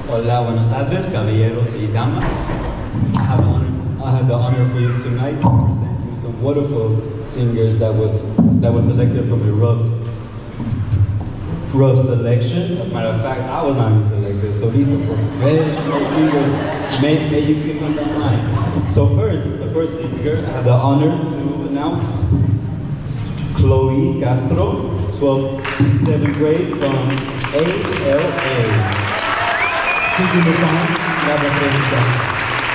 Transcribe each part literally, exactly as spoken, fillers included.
Hola, buenas tardes, caballeros y damas. I have, the honor, I have the honor for you tonight to present you some wonderful singers that was that was selected from a rough, rough selection. As a matter of fact, I was not even selected, so these are professional singers. May, may you keep them in mind. So first, the first singer, I have the honor to announce Chloe Castro, twelfth, seventh grade from A L A. Singing the song, La Rehearsing.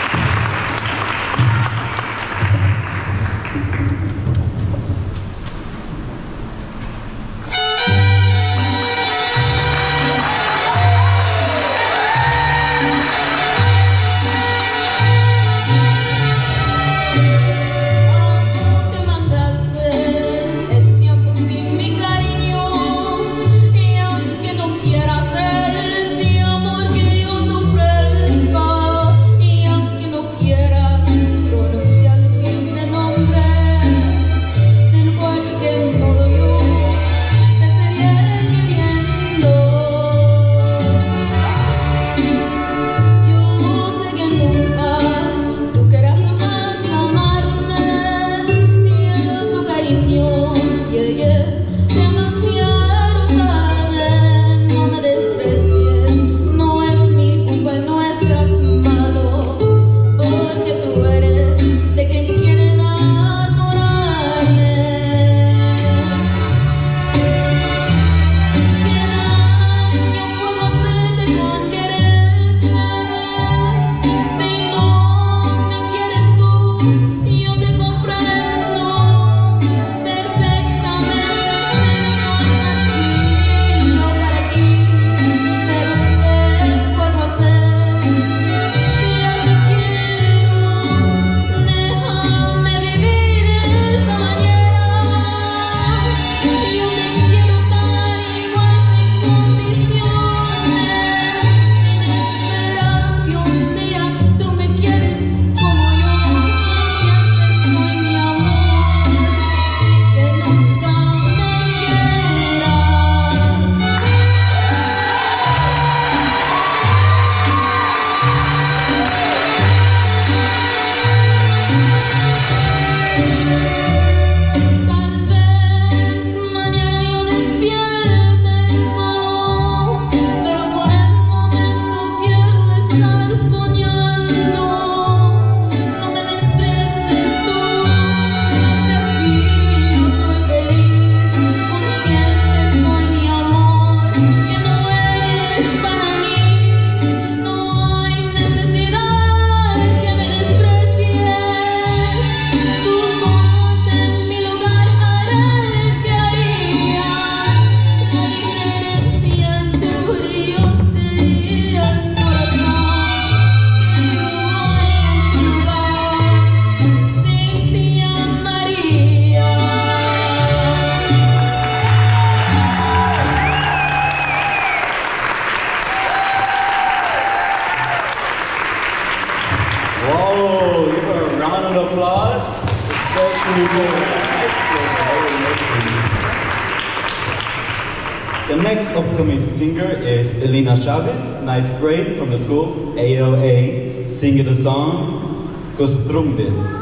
The next upcoming singer is Elena Chavez, ninth grade from the school A L A, singing the song Costumbres.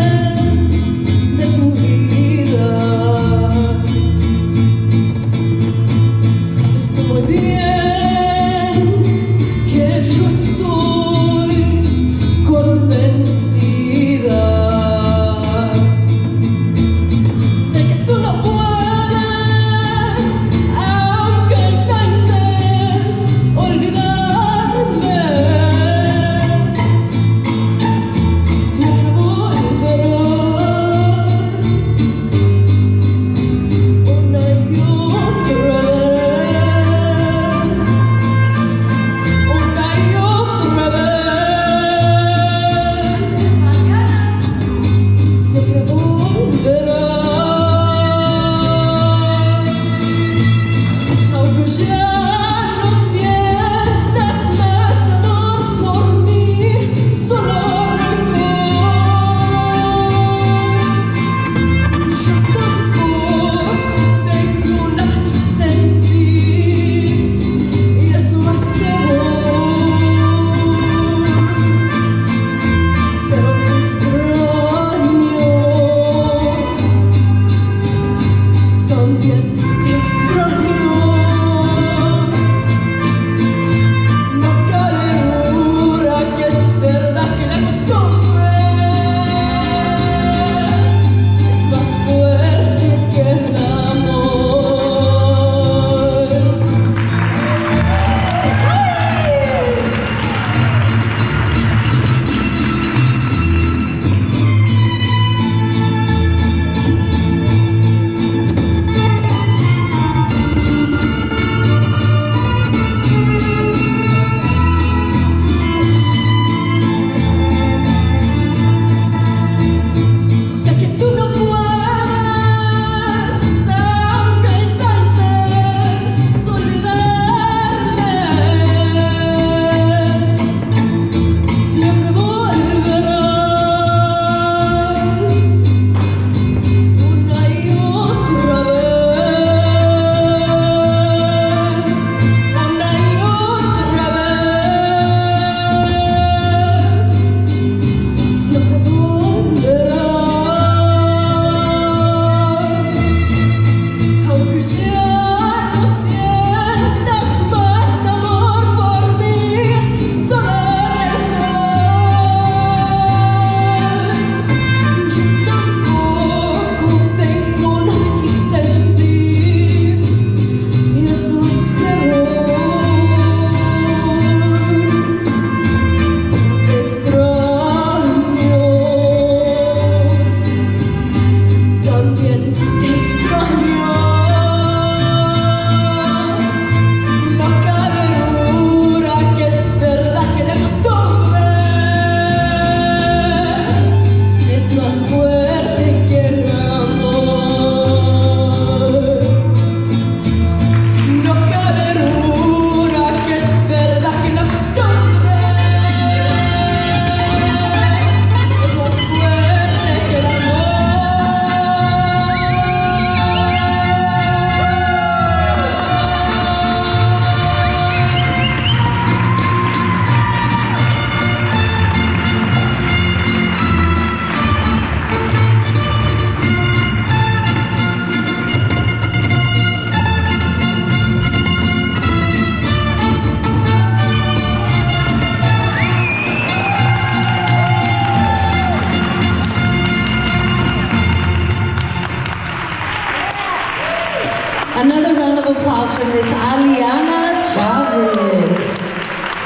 Cuéntame de tu vida.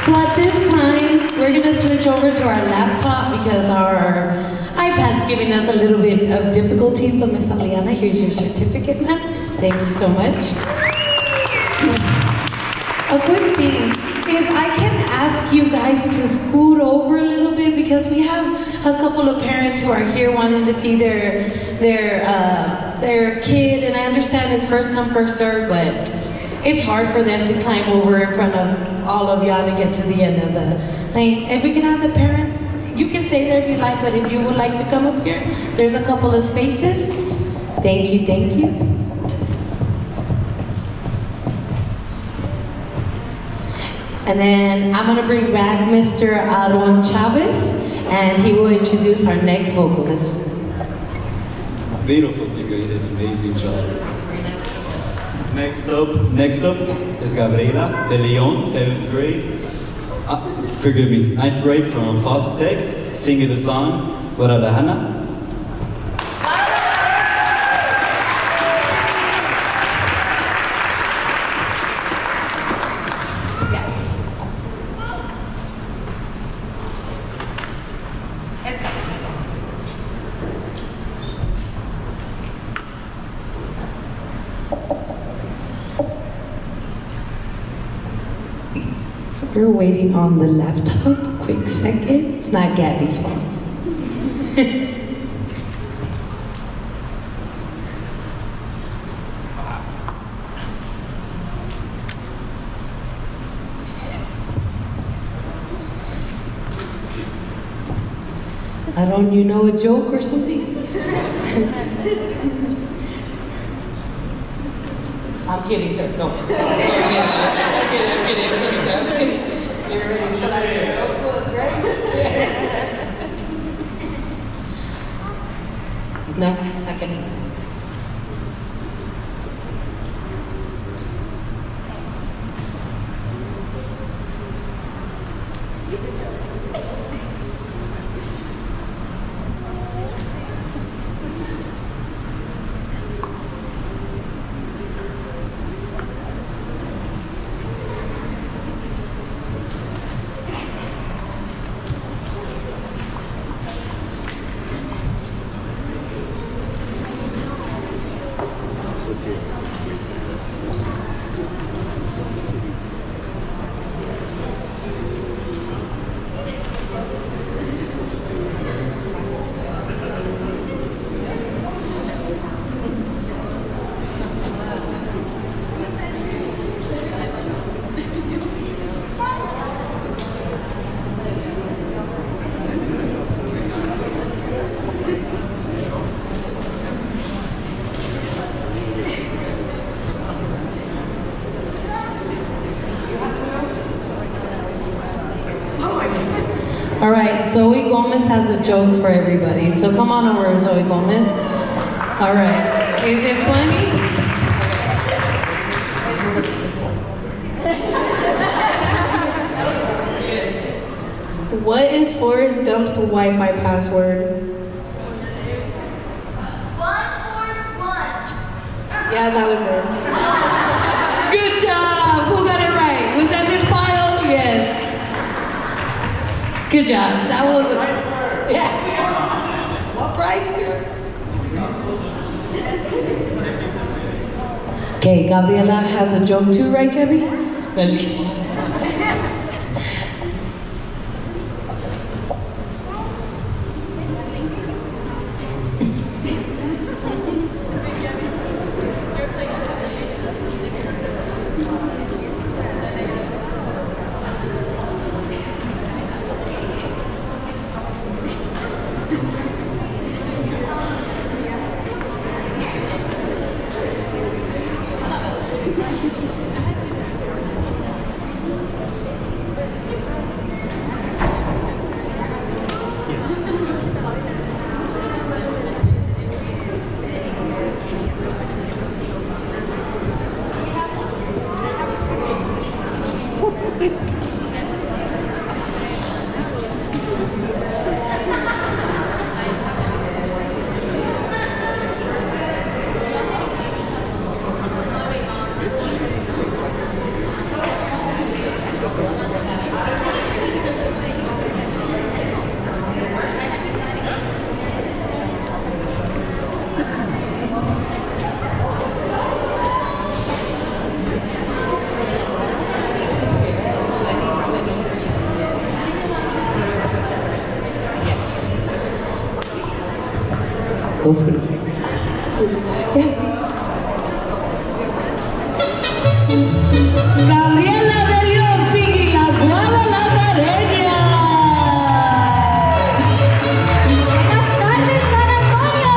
So at this time, we're gonna switch over to our laptop because our iPad's giving us a little bit of difficulties, but Miss Aliana, here's your certificate, ma'am. Thank you so much. A quick thing, if I can ask you guys to scoot over a little bit because we have a couple of parents who are here wanting to see their their uh, their kid, and I understand it's first come first serve, but it's hard for them to climb over in front of all of y'all to get to the end of the lane. If we can have the parents, you can stay there if you like, but if you would like to come up here, there's a couple of spaces. Thank you, thank you. And then I'm gonna bring back Mister Aaron Chavez, and he will introduce our next vocalist. Beautiful singer, you did an amazing job. Next up, next up is, is Gabriela de Leon, seventh grade. Uh, forgive me, ninth grade from Voz Tech, singing the song Guadalajara. We're waiting on the laptop. Quick second. It's not Gabby's fault. I don't, you know, a joke or something? I'm kidding, sir. No. I'm kidding, I'm kidding, I'm kidding, I'm kidding. You're ready? Should I go? Right? No, it's not kidding. All right, Zoe Gomez has a joke for everybody. So come on over, Zoe Gomez. All right, is it funny? What is Forrest Gump's Wi-Fi password? One force one. Yeah, that was it. Good job. Who got it right? Was that Miss Pyle? Yes. Good job. That was a, yeah. What price here? Okay, Gabriela has a joke too, right, Gabby? No, just kidding. We'll see. Yeah. Gabriela Belión singing La Guadalajareña. Buenas tardes, San Antonio.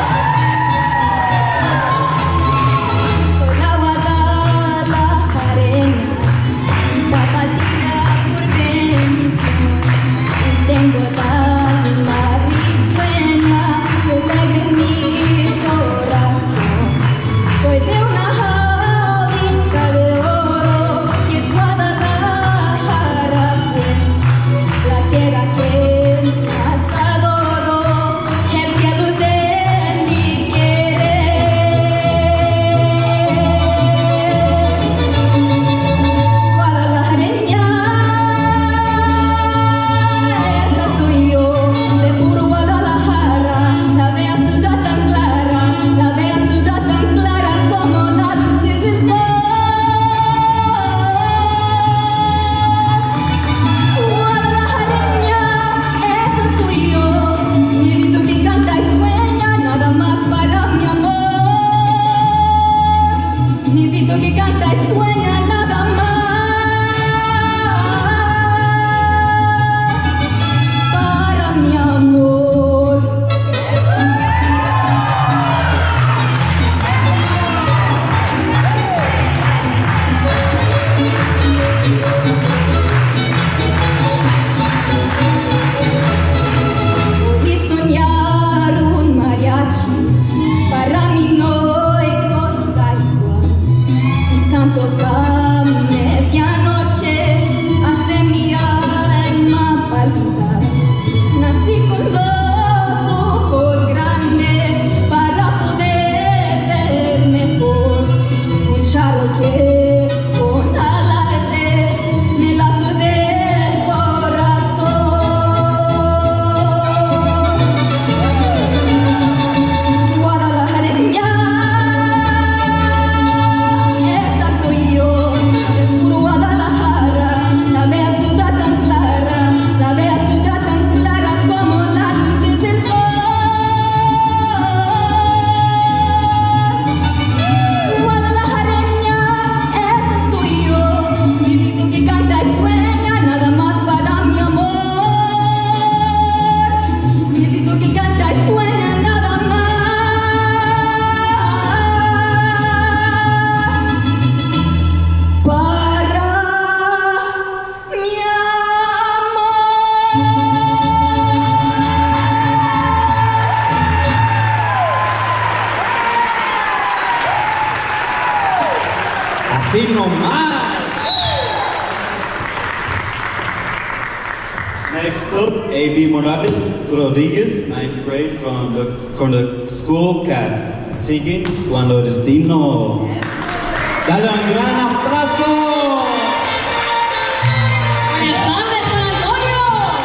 Soy la Guadalajareña, tapatía por bendición. Y tengo el alma risueña, alegre en mi corazón. Soy de una jaulinca de oro y es Guadalajara, pues la tierra que más adoro, el cielo de mi querer. Guadalajareña, esa soy yo, de puro Guadalajara, la bella ciudad tan clara, la bella ciudad tan clara como la luz y el sol. Guadalajareña, esa soy yo, mi grito que canta y sueña, nada más para mi amor. Mi grito que canta y sueña, nada más para mi amor. Podí soñar un mariachi, para mí no hay cosa igual. Sus cantos a medianoche hacen mi alma palpitar. Nací con los ojos grandes para poder ver mejor. Un charro que con alardes me lazo del corazón. Guadalajareña, esa soy yo, de puro Guadalajara, la bella ciudad tan clara, la bella ciudad tan clara como la luz es el sol. Guadalajareña, esa soy yo, mi grito que canta y sueña, nada más para mi amor. Mi grito que canta y sueña, nada más para mi amor. Así nomás. Next up, A B Morales Rodriguez, ninth grade from the from the school cast, singing Cuando Destino. Dale un gran aplauso. ¡Responde, San Antonio!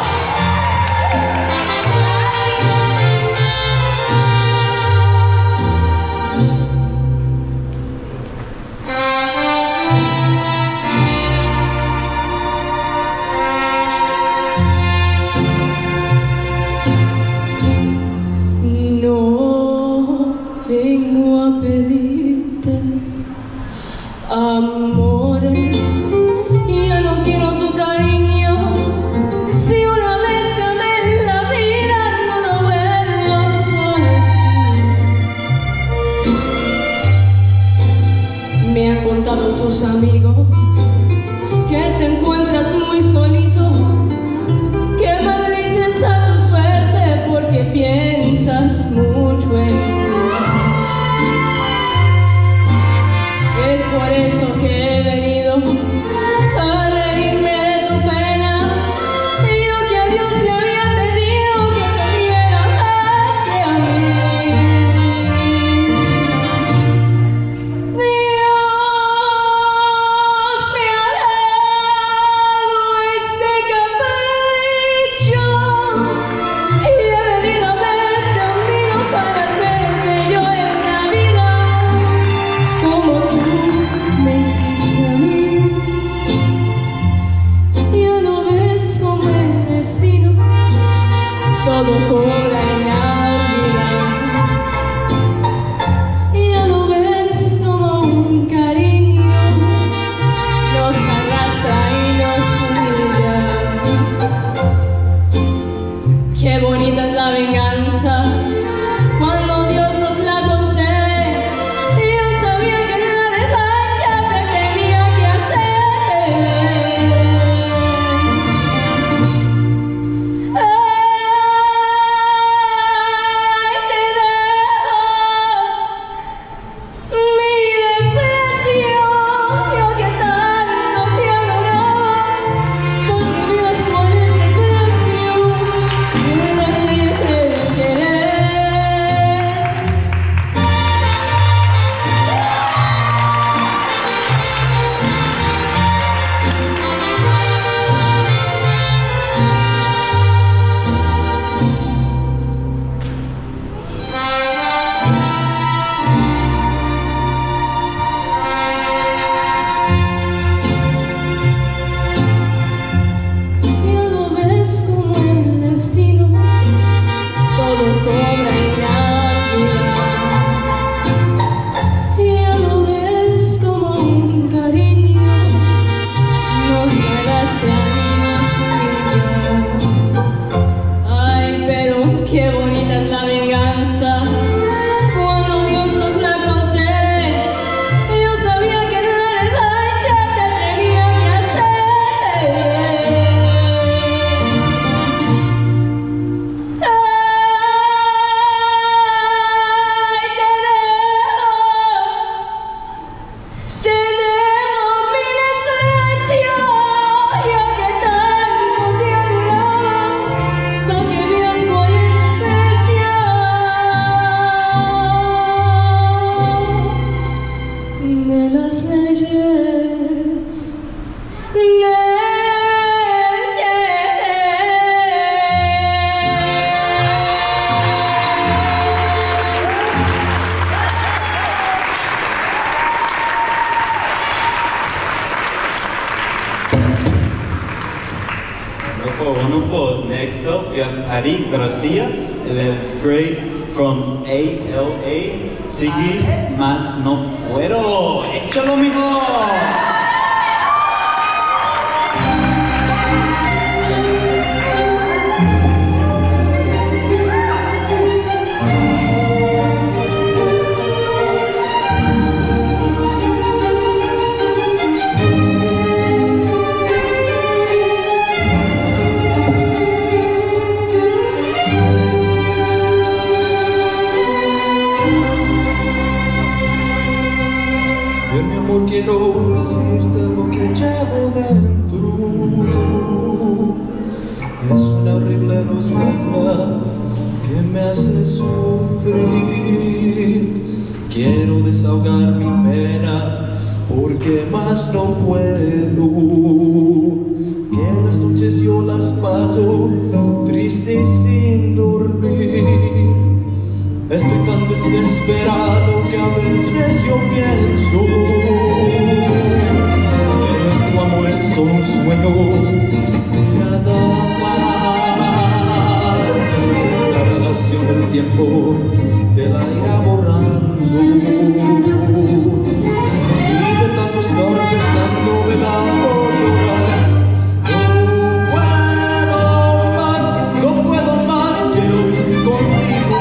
No vengo a pedirte amor Next up, we have Ari Garcia, eleventh grade from A L A. Sigue más no puedo. ¡Échalo, mijo! Quiero decirte lo que llevo dentro. Es una horrible nostalgia que me hace sufrir. Quiero desahogar mi pena porque más no puedo. Que en las noches yo las paso triste y sin dormir. Estoy tan desesperado que a veces yo pienso que nuestro amor es un sueño y nada más. Esta relación del tiempo te la irá borrando. Y de tanto estar pensando me da por llorar. No puedo más, no puedo más, quiero vivir contigo.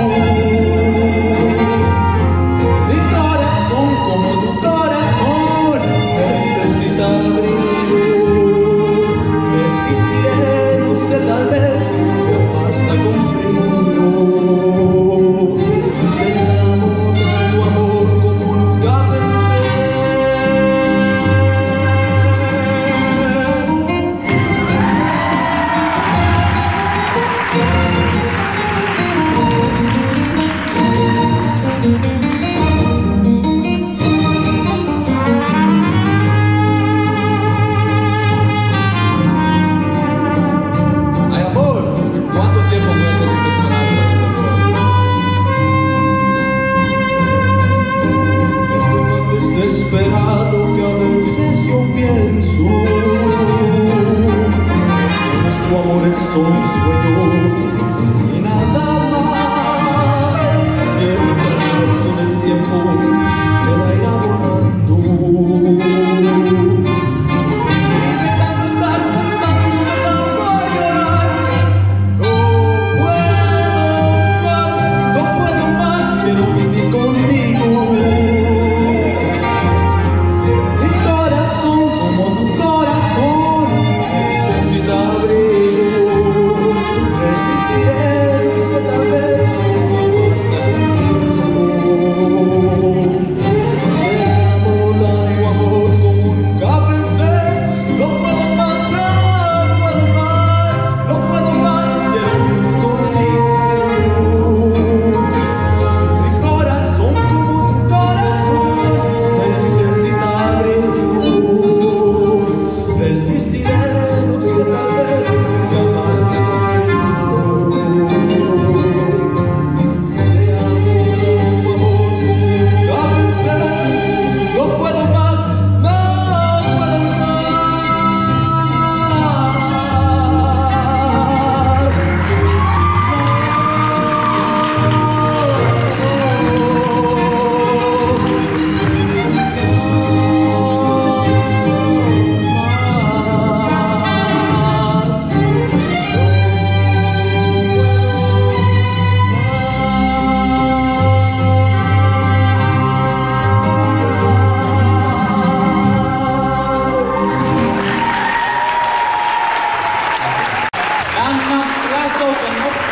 Resistir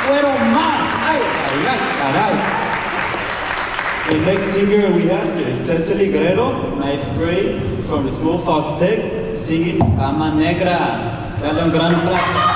puedo más. Ay, ay, caray. The next singer we have is Cecily Guerrero, ninth grade, from the school Voz Tech, singing Cama Negra. Dale un gran aplauso.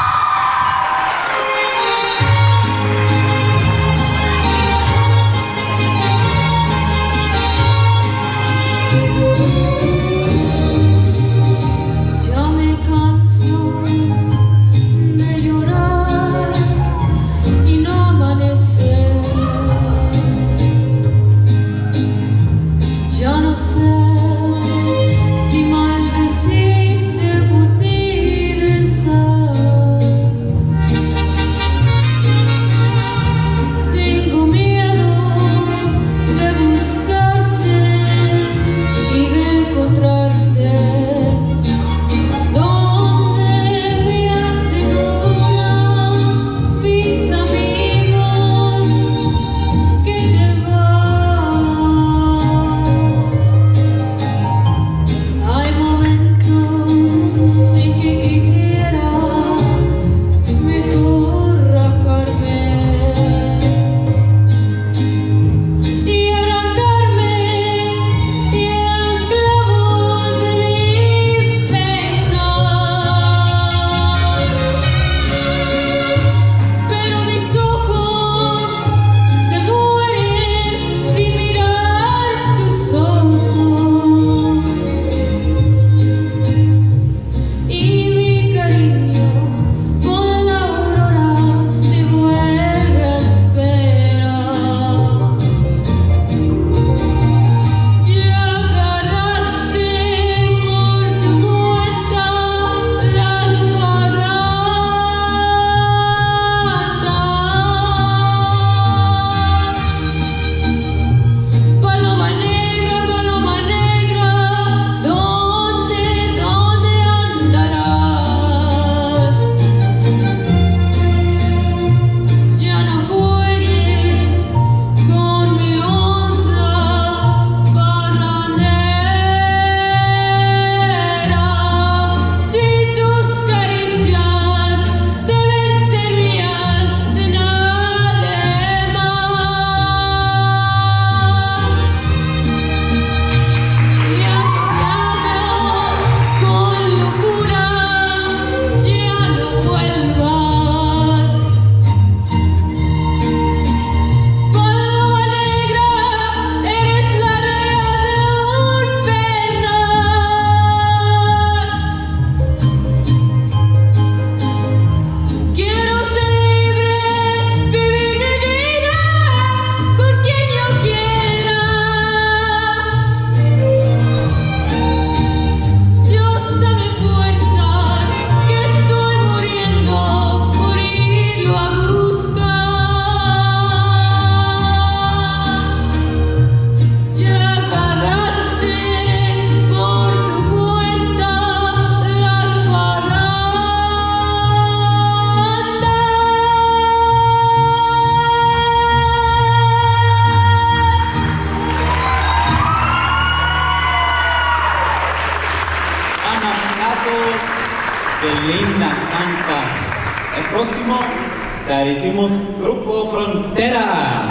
Qué linda canta. El próximo le hicimos Grupo Frontera.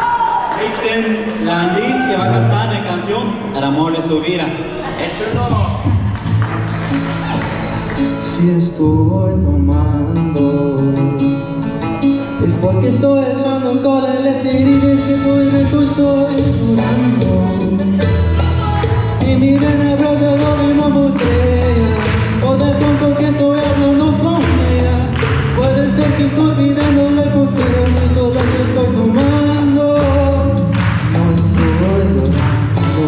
Aiten Landín, que va a cantar la canción El amor de su vida. Échalo. Si estoy tomando es porque estoy echando cola en las heridas que por dentro estoy curando. Si mi vena brota doble no me crea, o de pronto que estoy hablando con ella, puede ser que estoy pidiéndole consejos y solo que estoy tomando. No estoy llorando,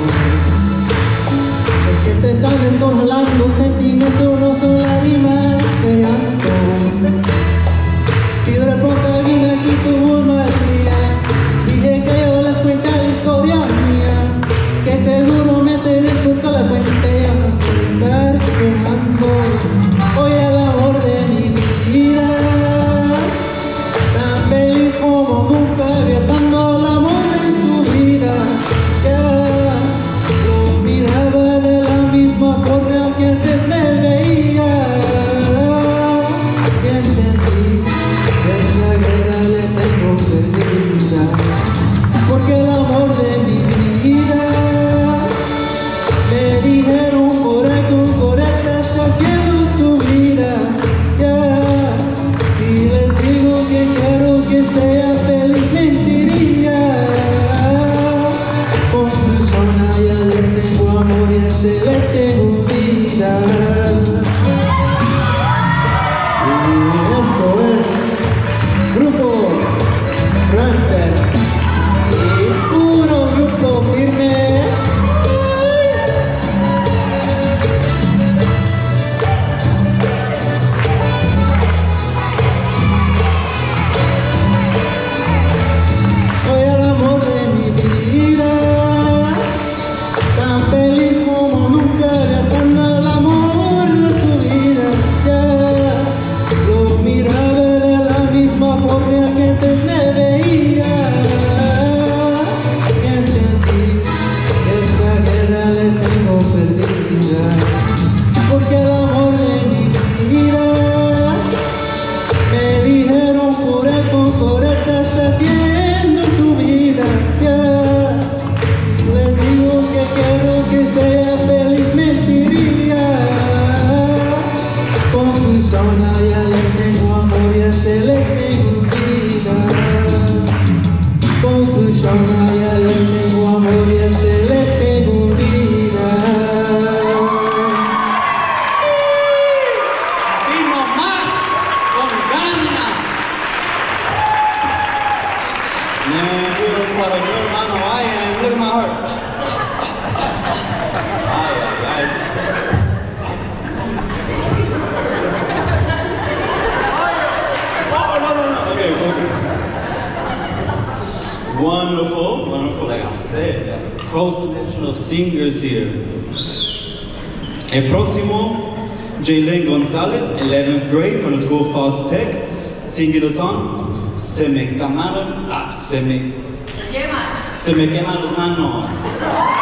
es que se están descongelando sentimientos, no son lágrimas de llanto. Si de pronto vine aquí tuvo un mal día, dije que yo les cuente la historia mía, que seguro me tenés buscando la fuente, ya no sé estar. wonderful, wonderful, like I said, yeah, professional singers here. El próximo, Jalen Gonzalez, eleventh grade from the school of Voz Tech, singing the song, Se me quemaron, ah, se me, se me queman las manos.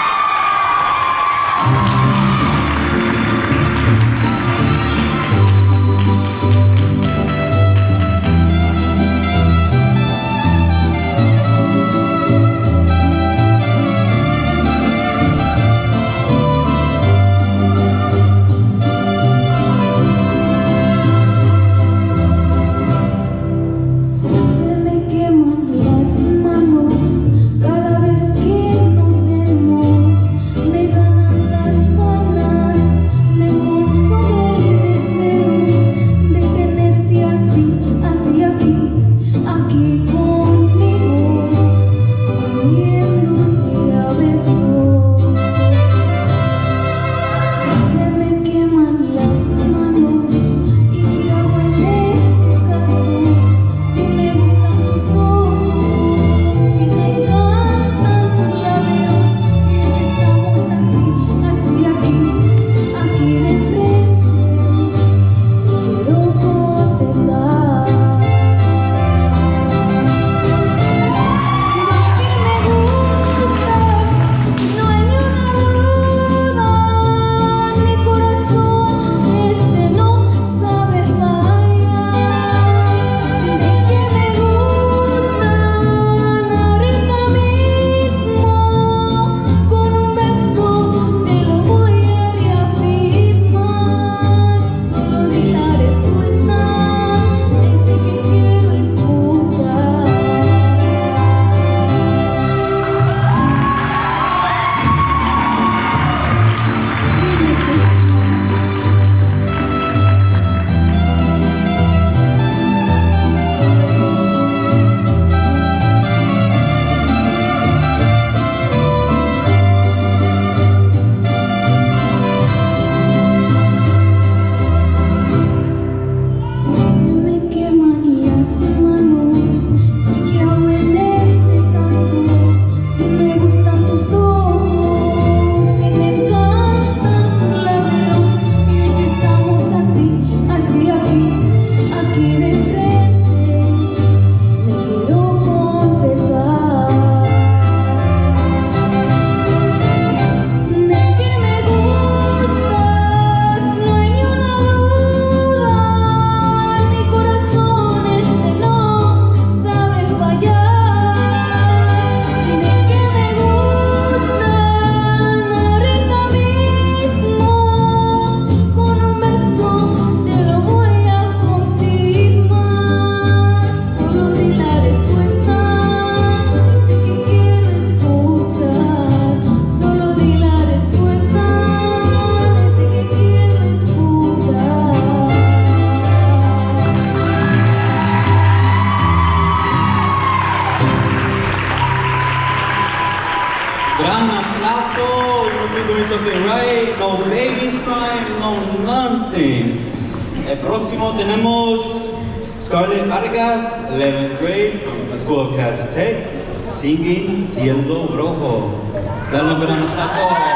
Gran aplauso, you must be doing something right, no babies crying, no nothing. El próximo tenemos Scarlett Vargas, eleventh grade from the School of Voz Tech, singing Cielo Rojo. Dale un gran aplauso.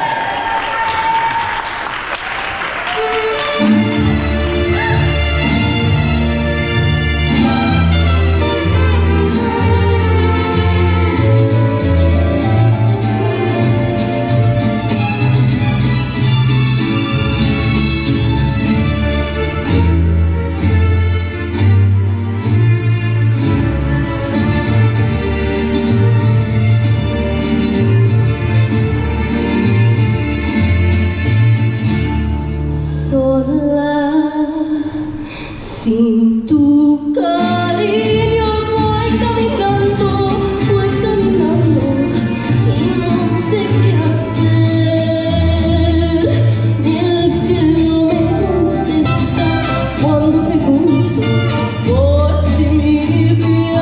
Sin tu cariño voy caminando, voy caminando y no sé qué hacer. Ni el cielo me contesta cuando pregunto por ti, mi bien.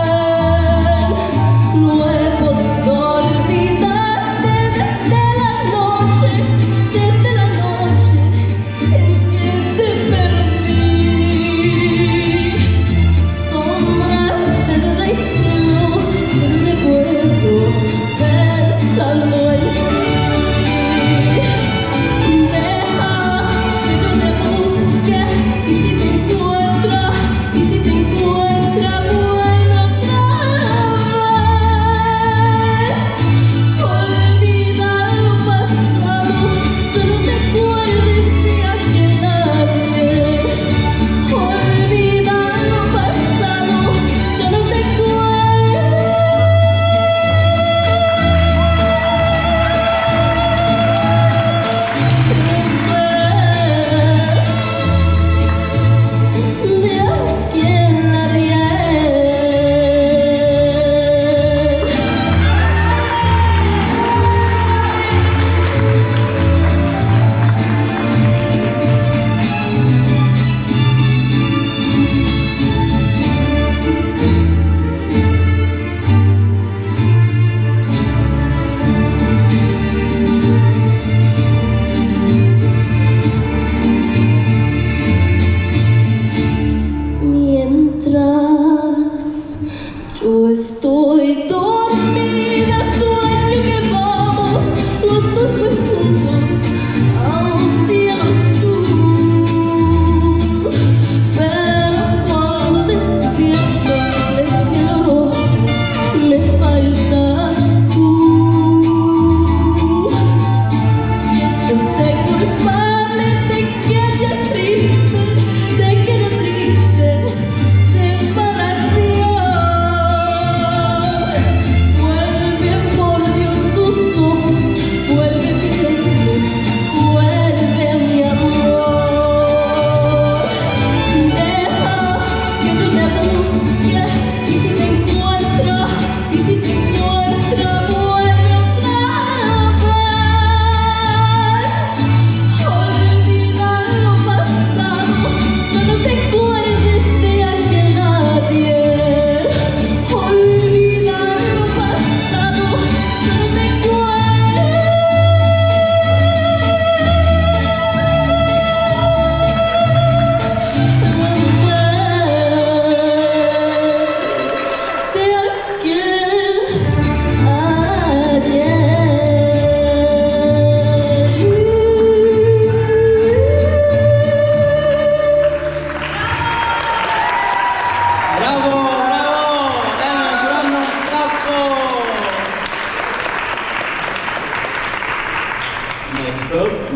No he podido olvidarte desde la noche, desde la noche en que te perdí.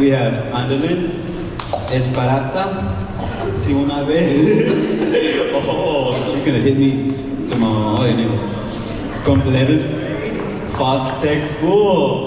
we have mandolin, esparazza, si una vez. Oh, you're gonna hit me tomorrow. Anyway. From the eleventh grade, Fast Tech School.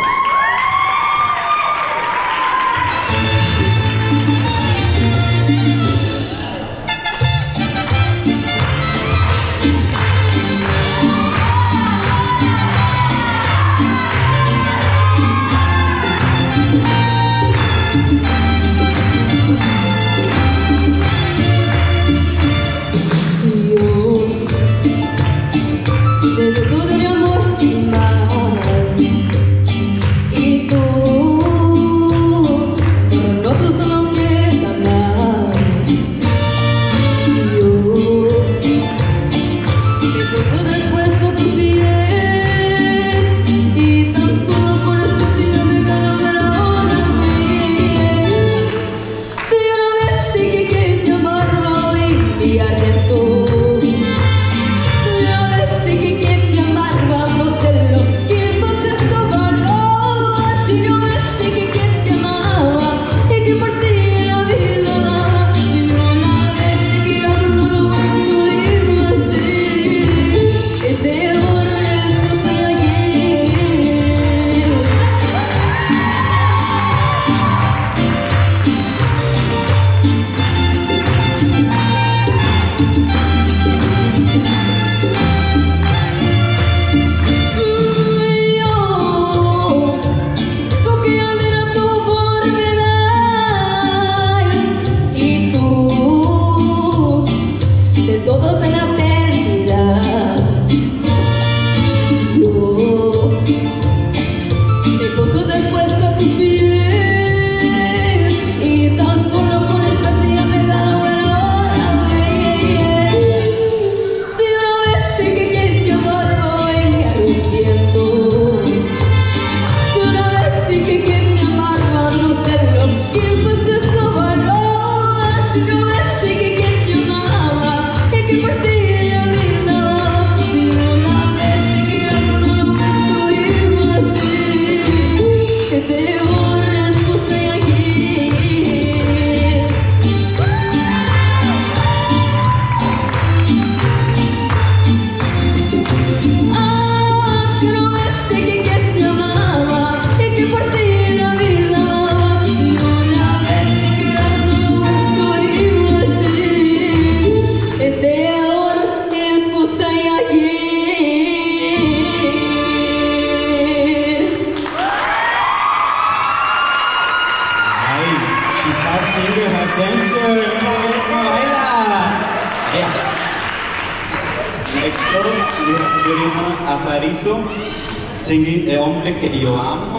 Singing El Hombre Que Yo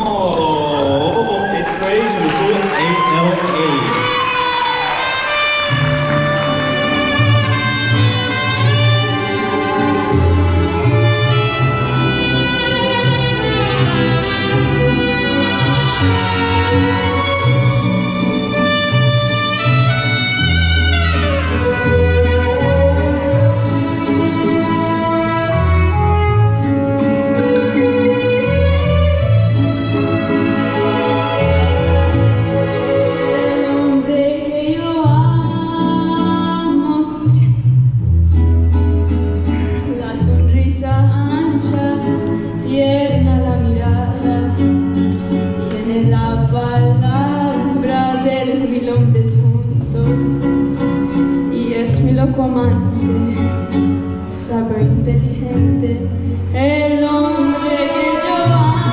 Amo. It's great. Let's do it. A L A. Amante, saber inteligente, el hombre que yo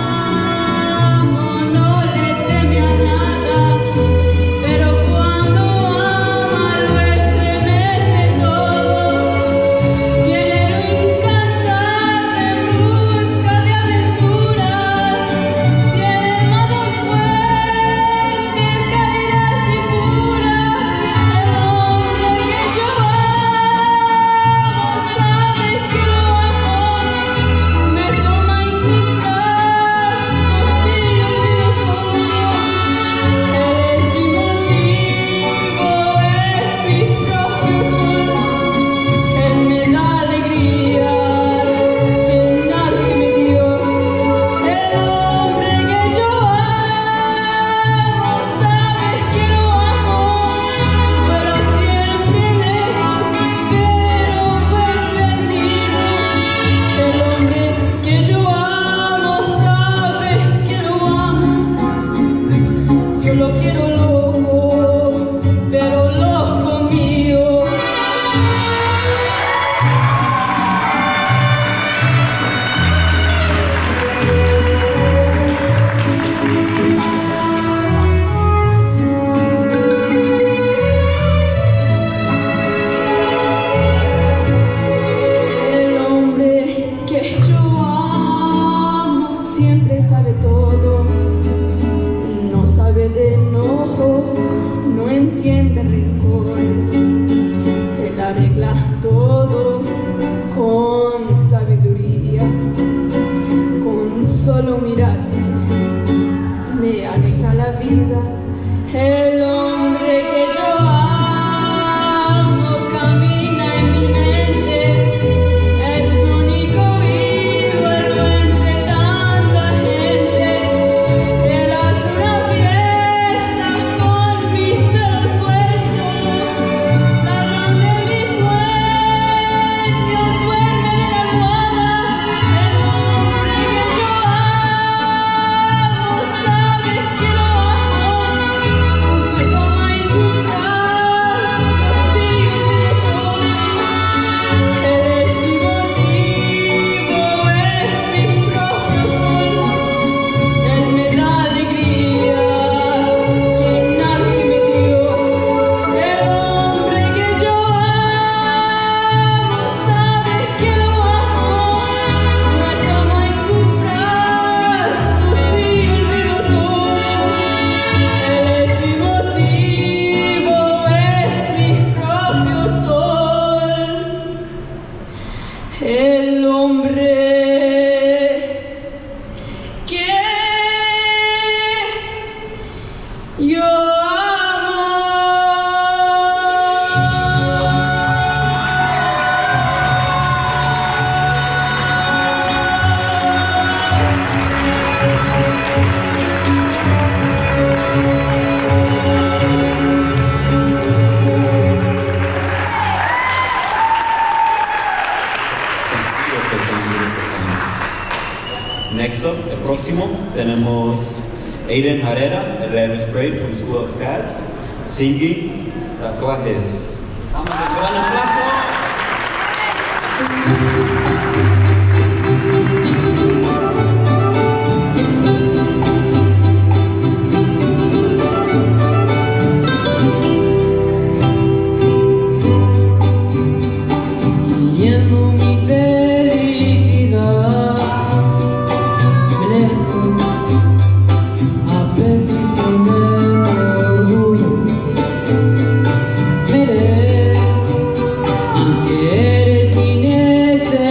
amo no le teme a nada, pero cuando ama lo estremece todo, viene incansable en busca de aventuras, tiene manos fuertes, cálidas y puras, el hombre que yo amo. Sabe que arregla todo con sabiduría, con solo mirarme me alegra la vida. El hombre que yo amo camina en mi mente, es mi único ídolo entre tanta gente. Él hace una fiesta con mis pelos sueltos, ladrón de mis sueños, duerme en la almohada. El hombre que yo amo, sabes que lo amo, me toma en sus brazos y olvido todo. Él es mi motivo, es mi propio sol. Él me da alegrías que nadie me dio. El hombre que yo amo, sabes que lo amo, me toma en sus brazos y olvido todo. Él es mi motivo, es mi propio sol. El hombre que yo amo. Next up, el próximo, tenemos Aiden Herrera, eleventh grade from School of Cast, singing Tatuajes. Vamos a un gran aplauso. Viviendo mi felicidad, me alejo a petición de tu orgullo. Veré que eres mi necesidad.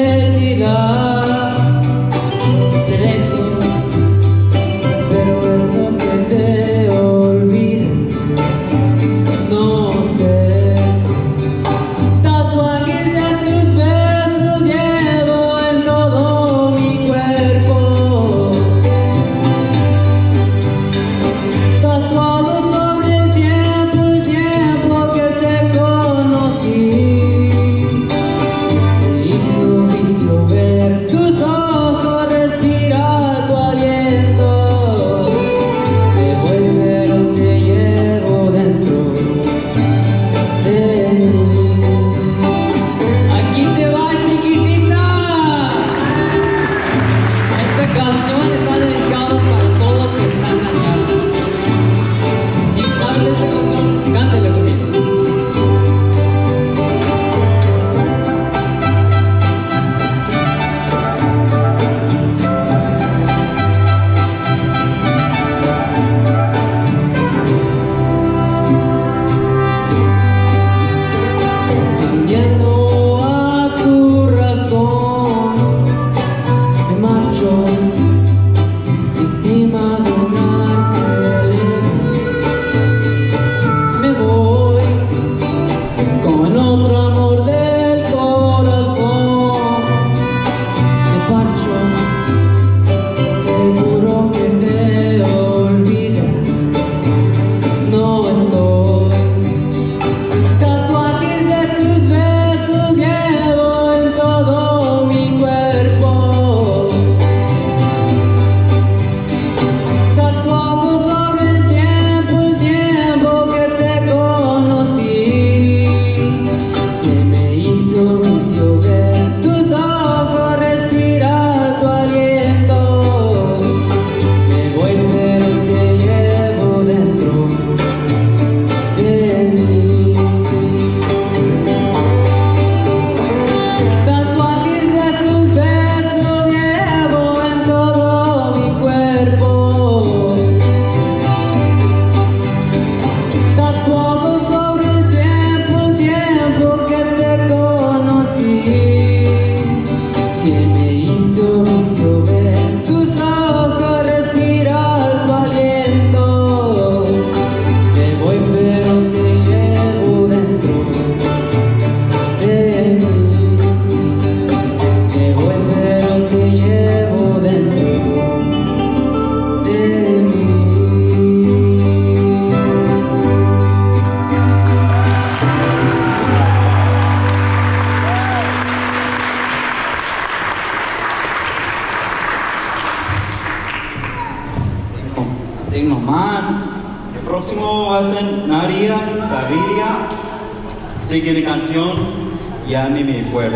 hacen Nadia, Sabiria, sigue la canción Ya ni me acuerdo.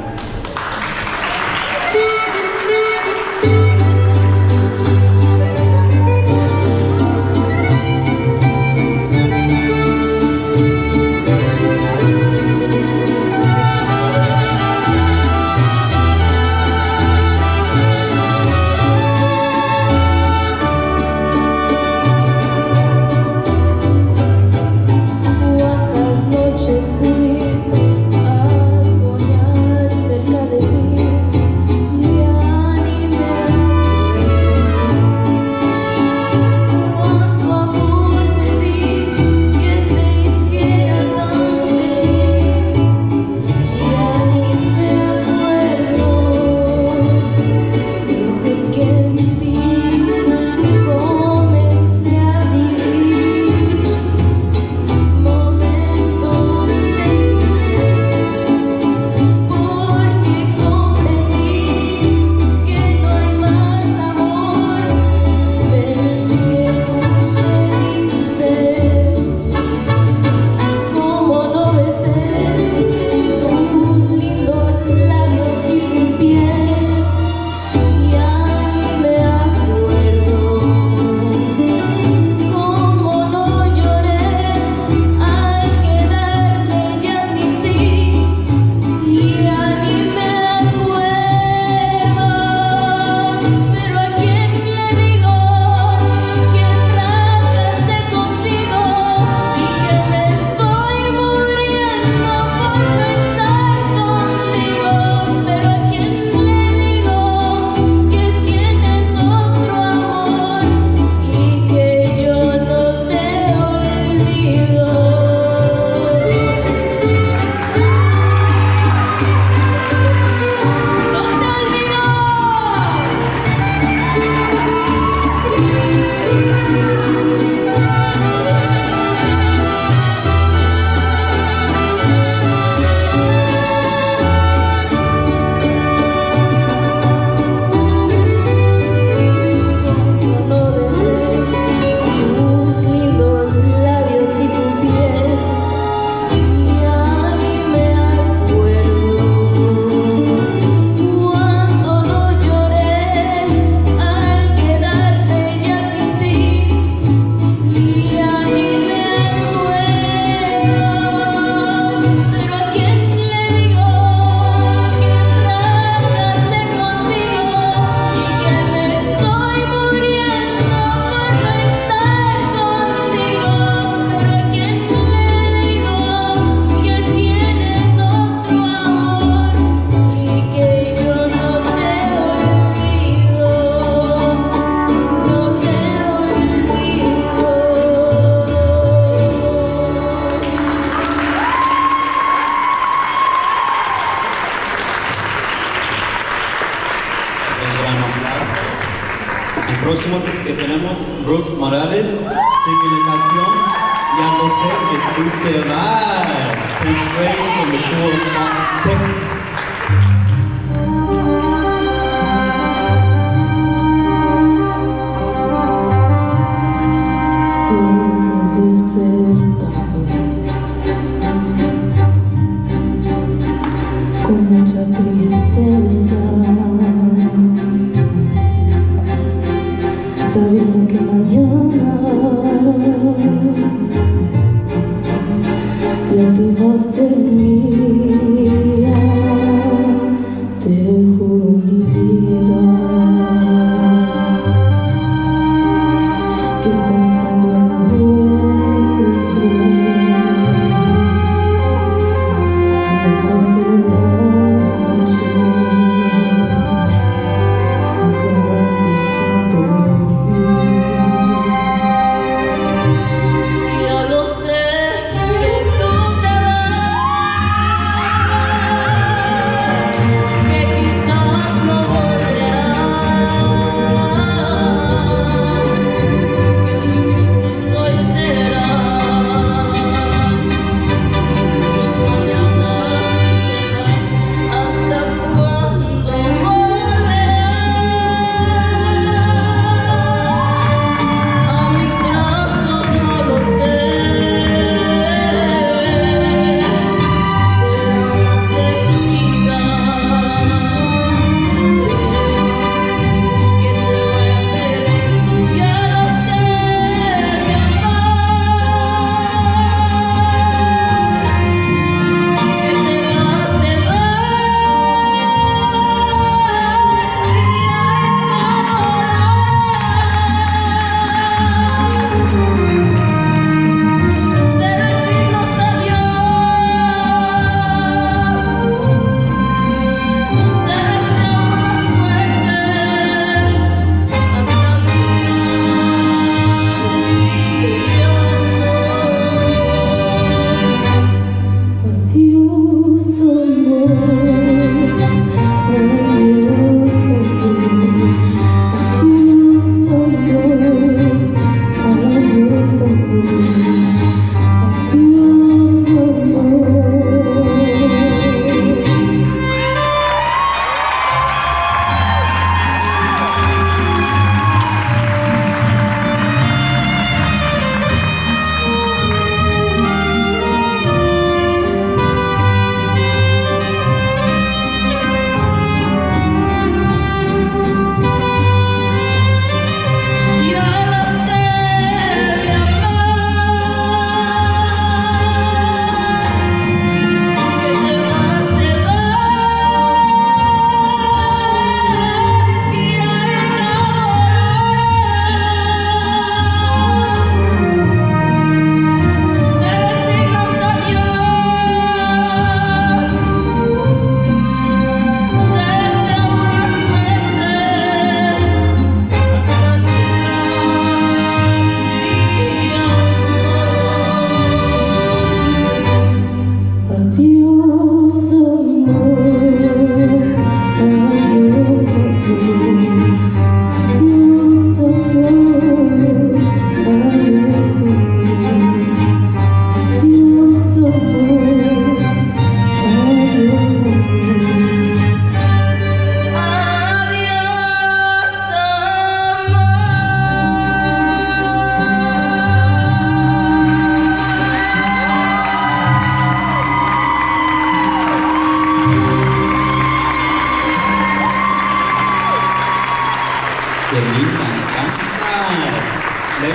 próximo que tenemos, Brooke Morales, sigue la canción Ya no sé que tú te vas. Take away from the school of Fox Tech. Sabiendo que mañana la tu voz del mía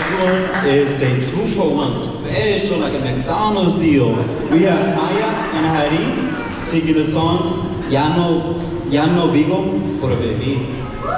next one is a two for one special, like a McDonald's deal. We have Maya and Hari singing the song Ya no, Ya no vivo por vivir.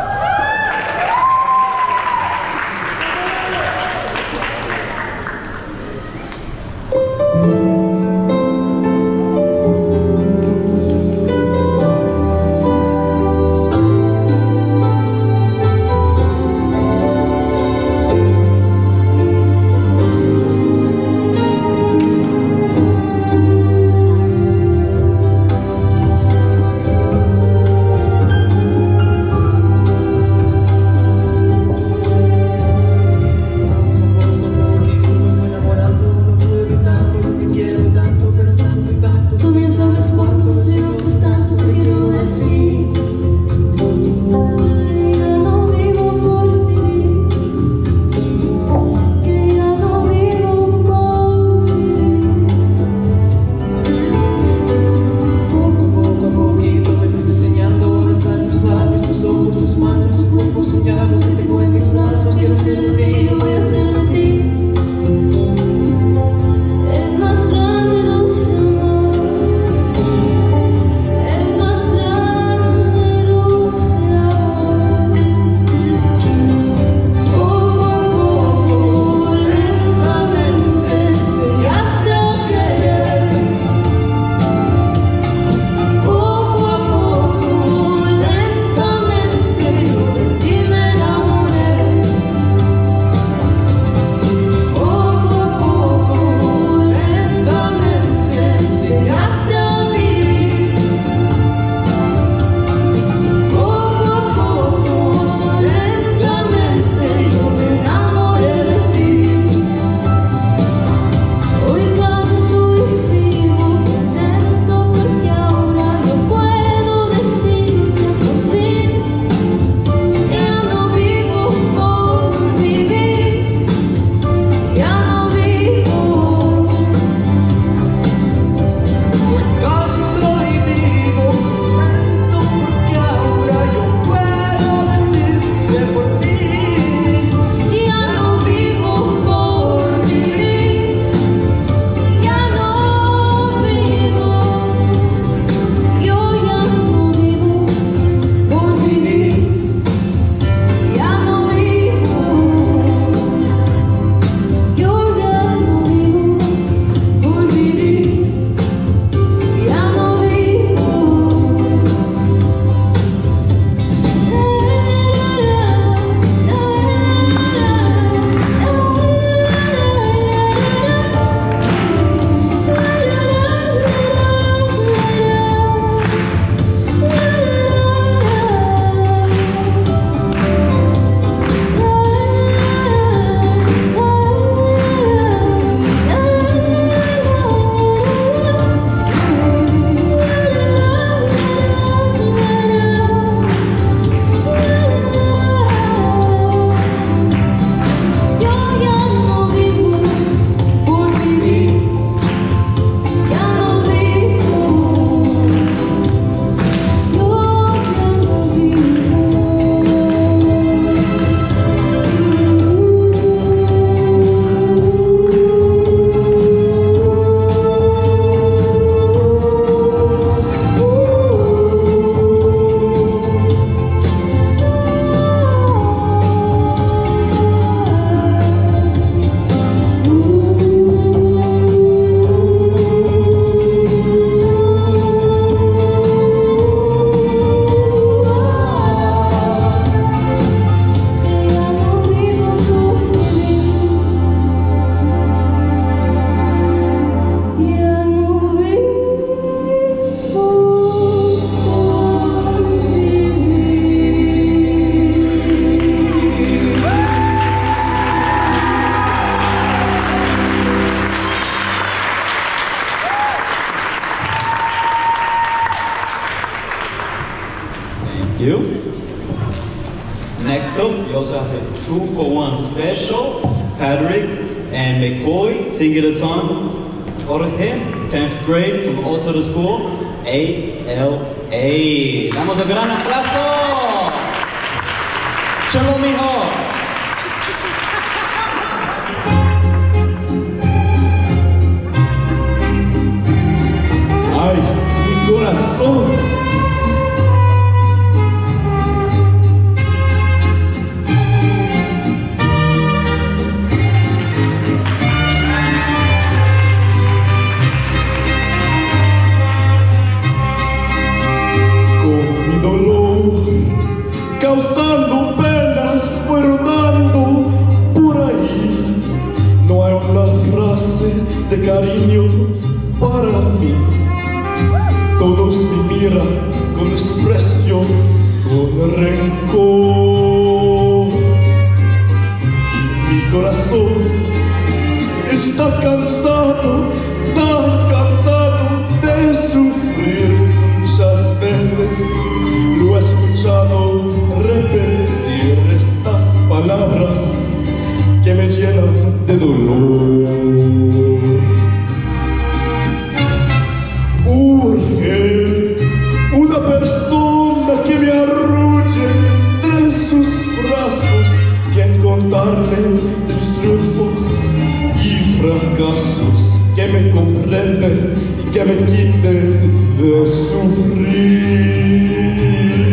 you. Next up, we also have a two for one special. Patrick and McCoy singing the song Jorge, tenth grade from also the school, A L A. Damos un gran aplauso. Chalo, mijo. corazón. Con mi dolor, causando penas, fue rodando por ahí. No hay una frase de cariño para mí. Todos me miran con desprecio, con rencor. Mi corazón está cansado, tan cansado de sufrir. Muchas veces lo he escuchado repetir estas palabras que me llenan de dolor. Urge una persona que me arrulle entre sus brazos, quien contarle de mis triunfos y fracasos, que me comprende y que me quite de sufrir.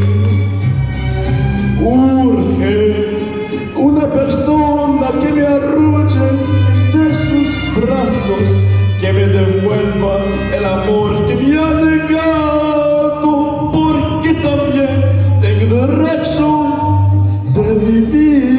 Urge una persona que me arrulle entre sus brazos, que me devuelva el amor que me ha negado, porque también tengo derecho de vivir.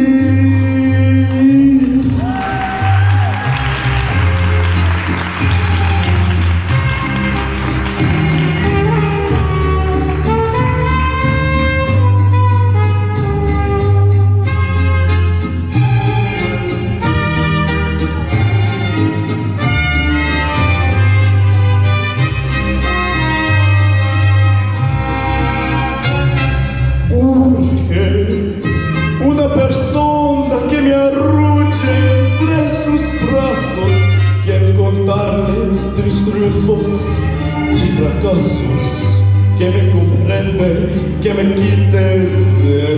Una persona que me arrulle entre sus brazos, quien contarle de mis triunfos y fracasos, que me comprende, que me quite de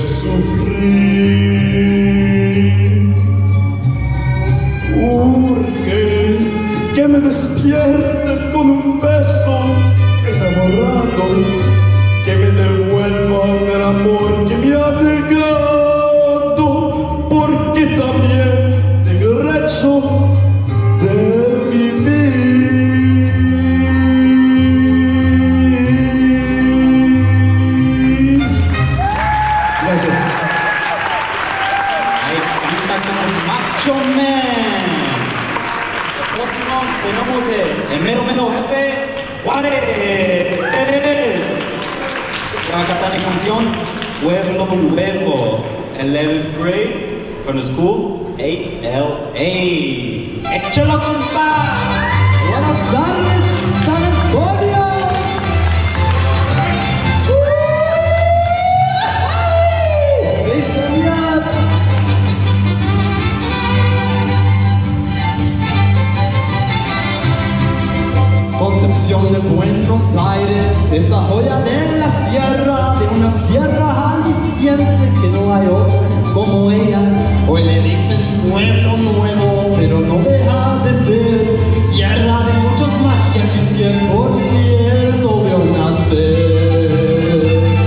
sufrir. Urge que me despierte con un beso enamorado, que me devuelvan el amor que me ha negado, porque también tengo derecho de vivir. Gracias. Ahí canta como Macho Man. El próximo tenemos el, el mero mero jefe, Juárez. Va a cantar la canción Pueblo Nuevo, eleventh grade from the school A L A. ¡Échalo, compa! Buenas tardes, San Antonio. Sí, señor. Concepción de Buenos Aires, esa joya de la sierra, de una sierra jalisciense que no hay otra como ella. Hoy le dicen pueblo nuevo, pero no deja de ser tierra de muchos mariachis que por cierto veo nacer.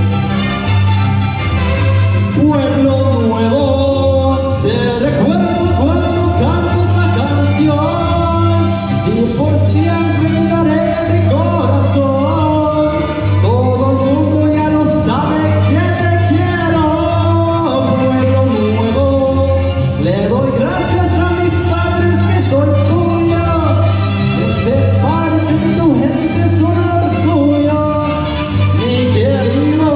Pueblo nuevo, te recuerdo cuando canto esta canción, y por siempre te daré mi corazón. Todo el mundo ya lo sabe que te quiero. Pueblo nuevo, le doy gracias a mis padres que soy tuyo, de ser parte de tu gente es un orgullo, mi querido.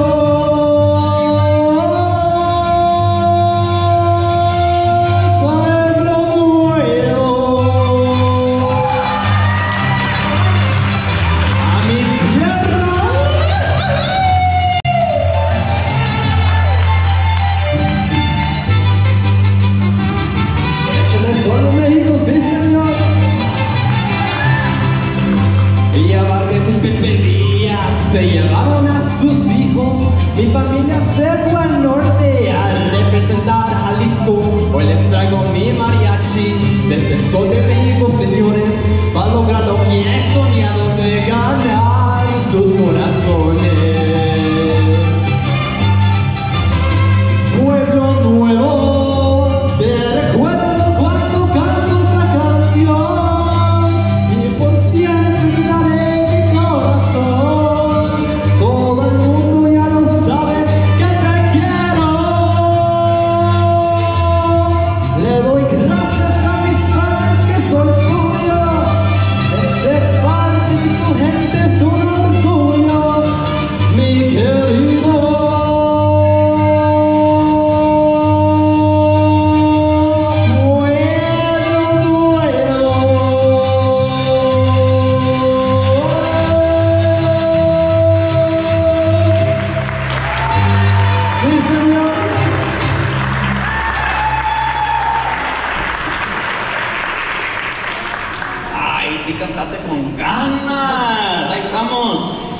Pueblo nuevo, a mi tierra. Échale solo México, sí señor. Y a Vargas y Pepe Díaz se llevaron a sus hijos. Mi familia se fue al norte a representar Jalisco. Hoy les traigo mi mariachi desde el sol de México, señores, para lograr lo que he soñado de ganar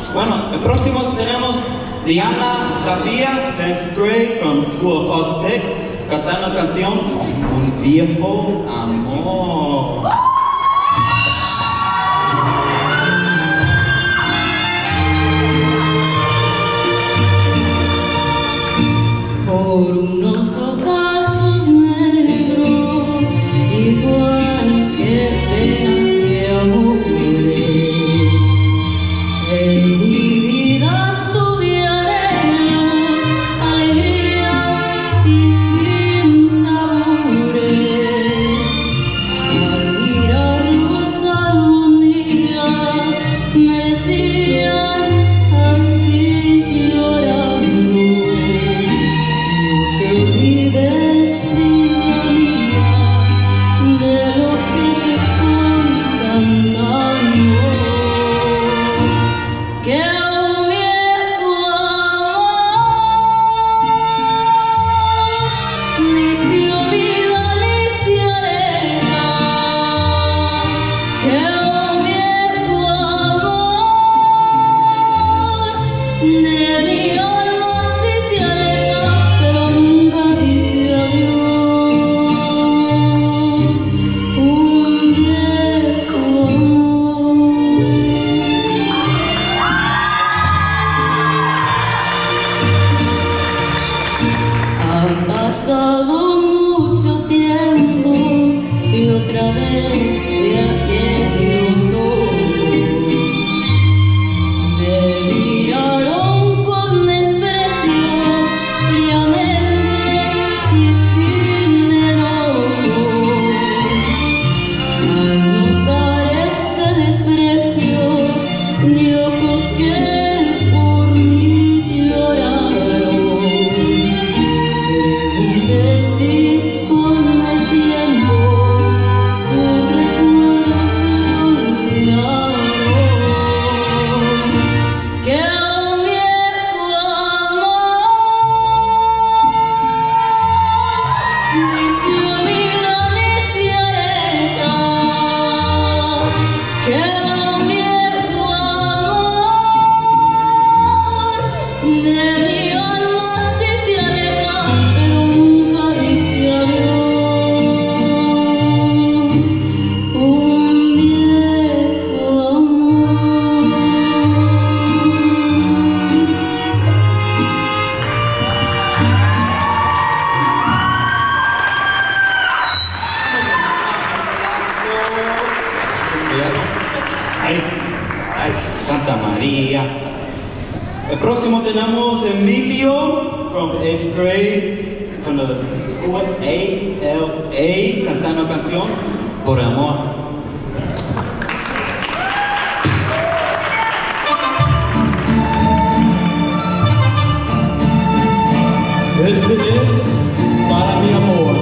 Bueno, el próximo tenemos Diana Tapia, tenth grade from School of Voz Tech, cantando la canción Un Viejo Amor. Por unos ocasos negros, igual que penas de amores, en mi vida tuvieron alegrías y sin sabores. Al mirarlos algún día me decían así llorando: te olvides, vida mía, de lo que te estoy cantando, que un viejo amor ni se olvida ni se aleja, que un viejo amor de mi alma sí se aleja, pero nunca dice adiós. Un viejo amor. Ha pasado mucho tiempo y otra vez estoy aquí en los ojos. Me miraron con desprecio, fríamente y sin enojo. Al notar ese desprecio, ni ojos que por mí lloraron. Pregunté si con el tiempo sus recuerdos se olvidaron, que un viejo amor ni se olvida ni se aleja, que un viejo amor de mi alma sí se aleja, pero nunca dice adiós. Un viejo amor. Ay, ay, Santa María. El próximo tenemos Emilio from eighth grade from the school A L A, cantando canción Por Amor. Este es para mi amor.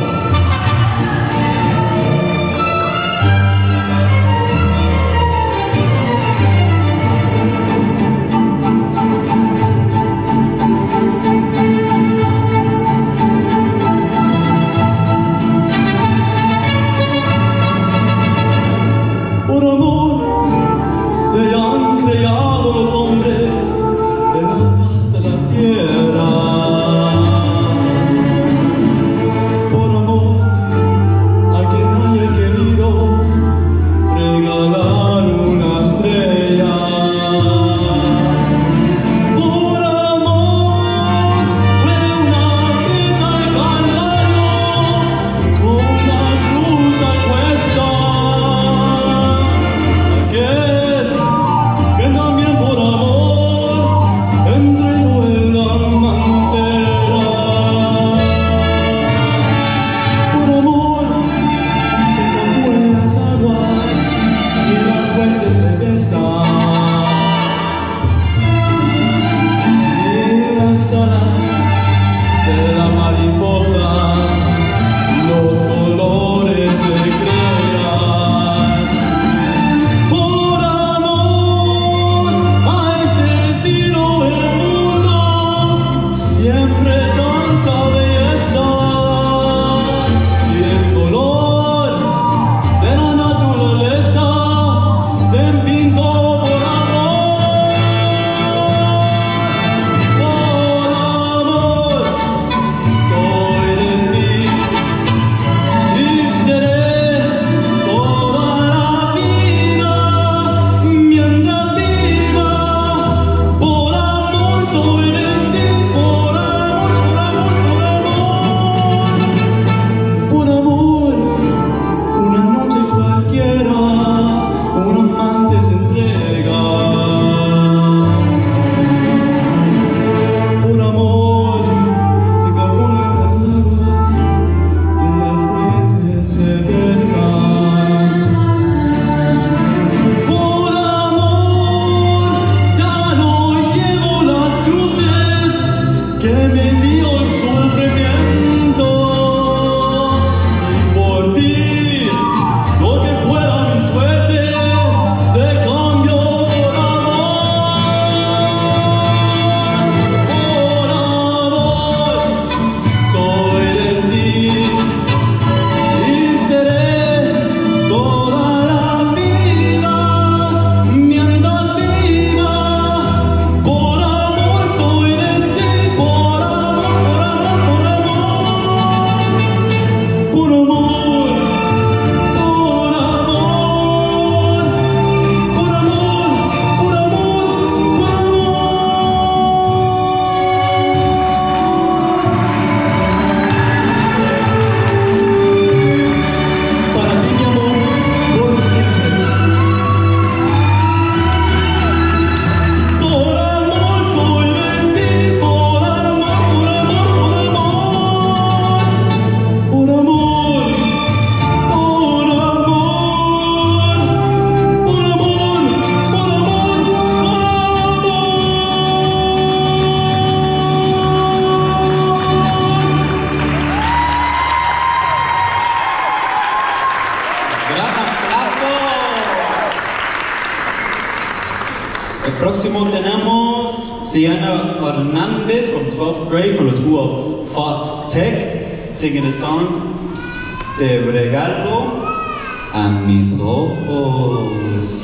tenemos Sienna Hernandez from twelfth grade from the School of Fox Tech, singing the song Te regalo a mis ojos.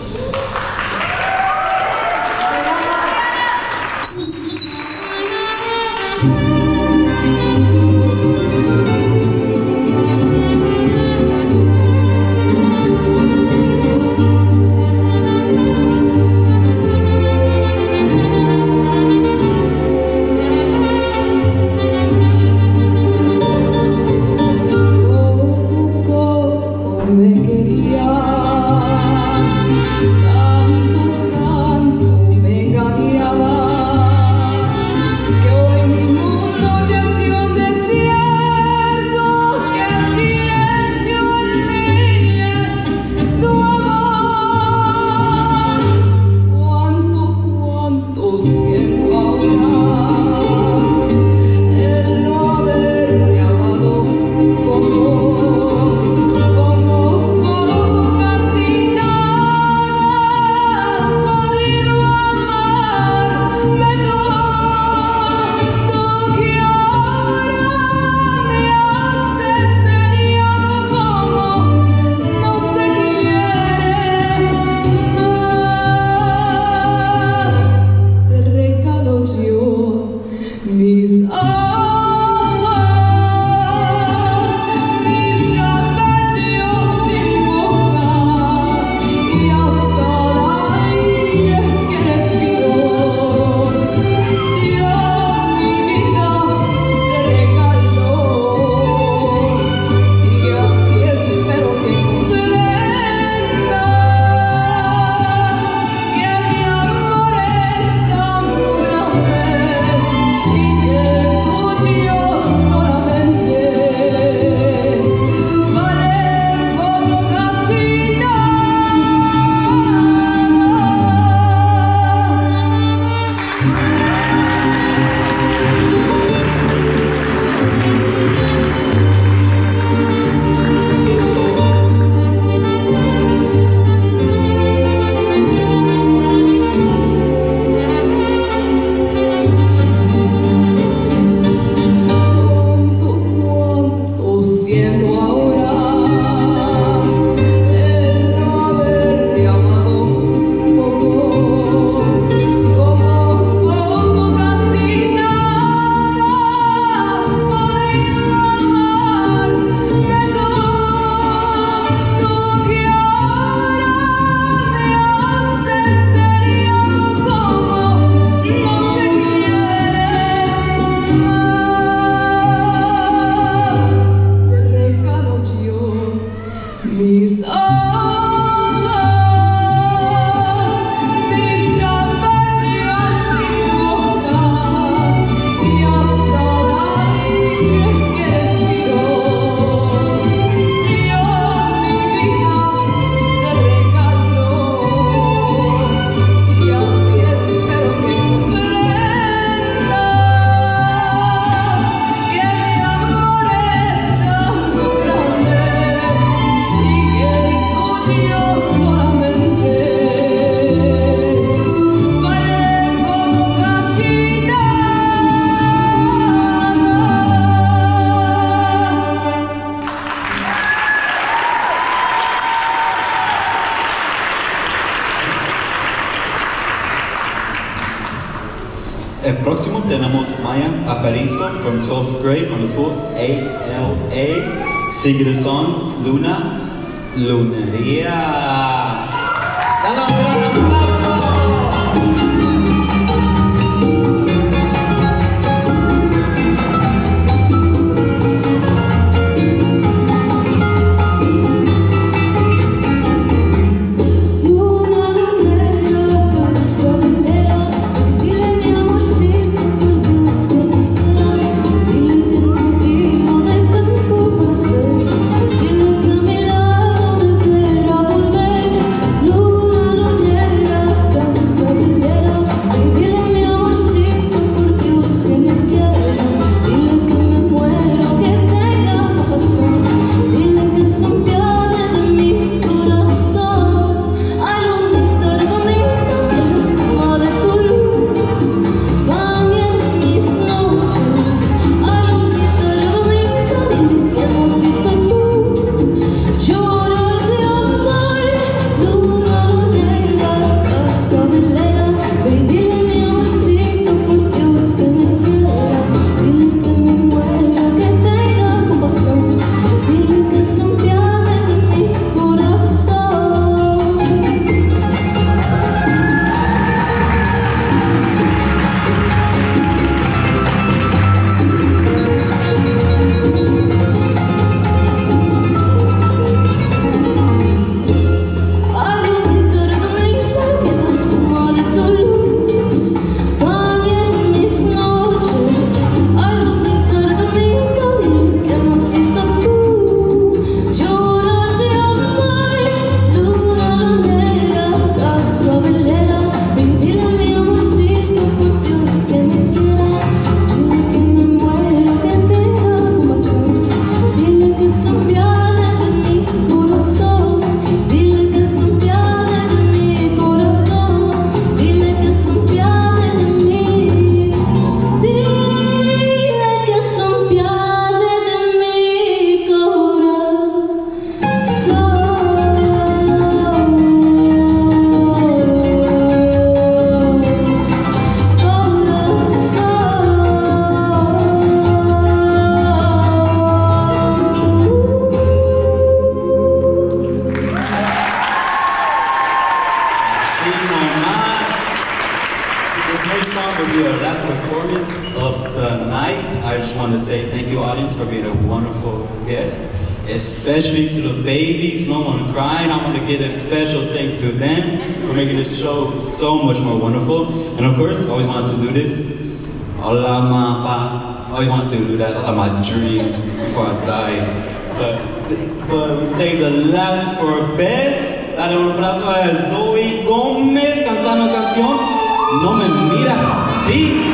El próximo tenemos Maya Aparicio from twelfth grade from the school A L A, singing the song Luna Lunaria. ¡Dale un gran aplauso! Luna, next song will be our last performance of the night. I just want to say thank you, audience, for being a wonderful guest, especially to the babies. No one crying. I want to give a special thanks to them for making this show so much more wonderful. And of course, I always wanted to do this. Hola, ma, I always wanted to do that. Hola, my dream before I die. But, but we saved the last for best. Dale un abrazo a Zoe Gómez cantando canción No me miras así.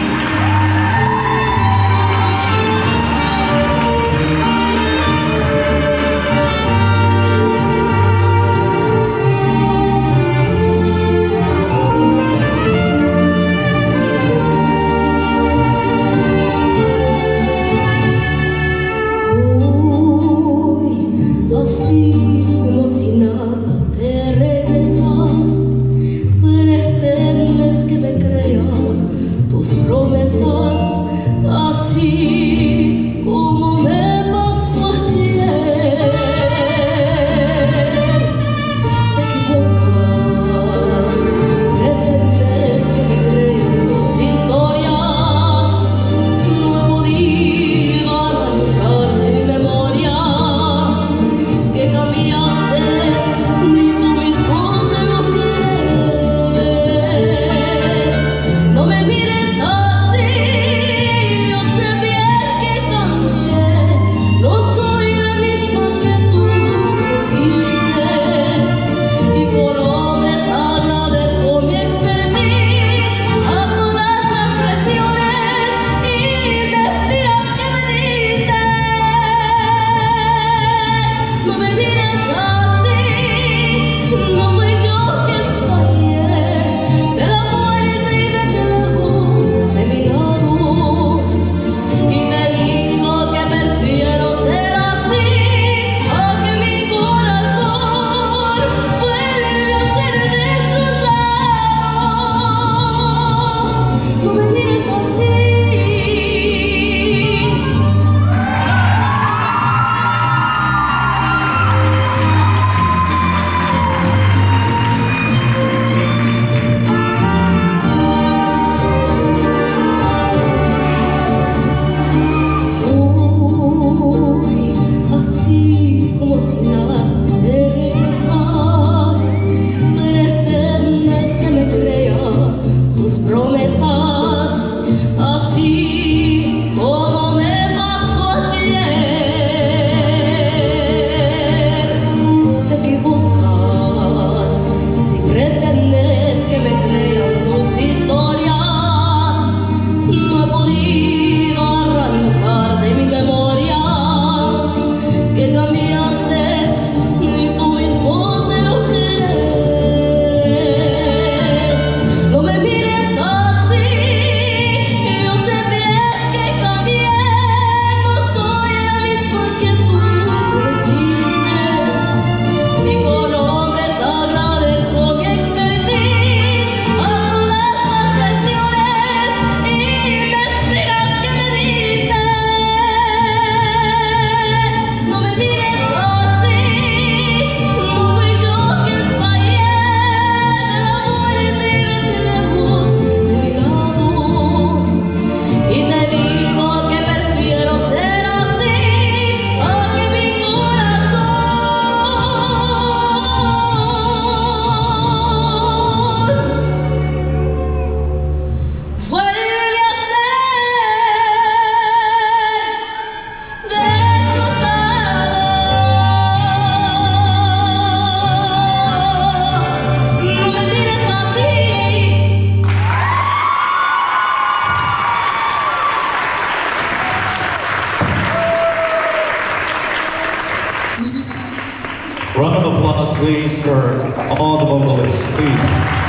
Round of applause, please, for all the vocalists, please.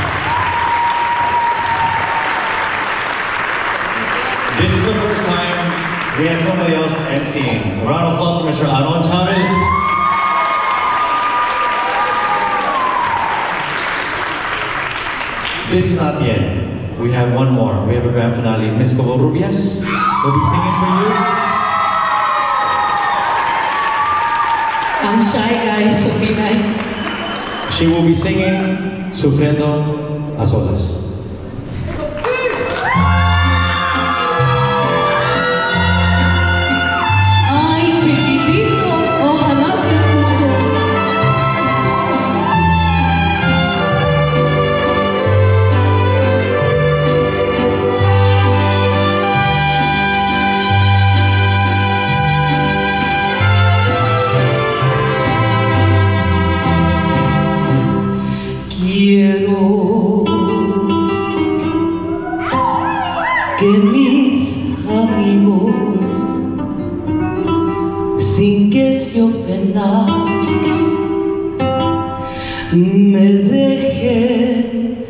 This is the first time we have somebody else emceeing. A round of applause for Mister Aaron Chavez. This is not the end. We have one more. We have a grand finale. Miss Covarrubias will be singing for you. I'm shy, guys, so be nice. She will be singing Sufriendo a Solas. que mis amigos, sin que se ofendan, me dejen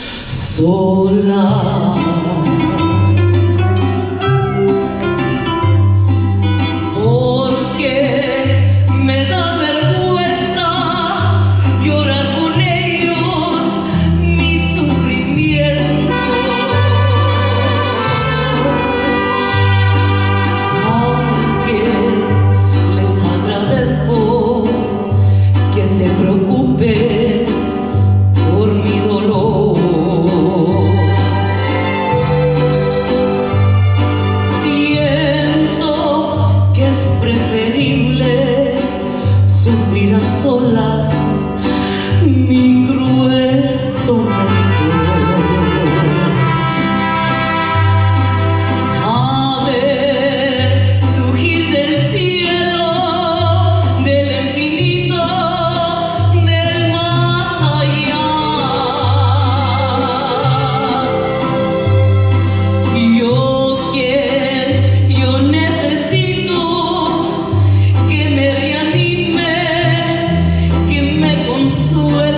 sola. Porque me da vergüenza llorar con ellos mi sufrimiento. Aunque les agradezco que se preocupen por mi dolor. Siento que es preferible sufrir a solas mi cruel tormento. A ver surgir del cielo, del infinito, del más allá. Yo quiero, yo necesito que me reanime, que me consuele.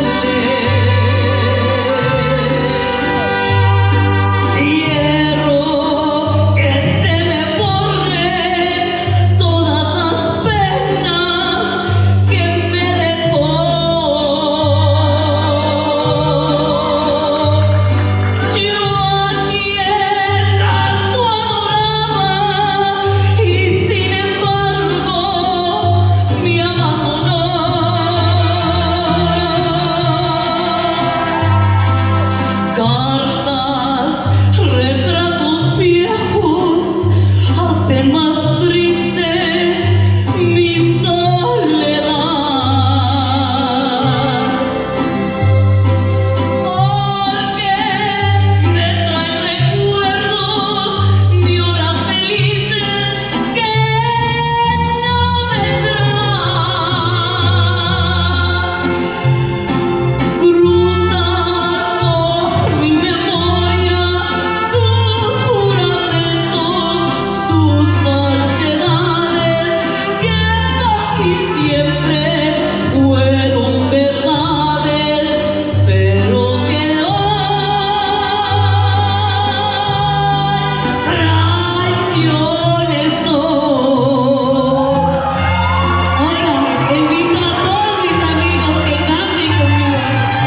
Quiero que se me borren todas las penas que me dejó. Yo a quien tanto adoraba y sin embargo me abandonó. Cartas, retratos viejos hacen más triste mi soledad. Porque me traen recuerdos de horas felices que no vendrán. Cruzar por mi memoria sus juramentos, sus falsedades, que casi siempre fueron verdades, pero que hoy traiciones son. Ahora invito a todos mis amigos que canten conmigo.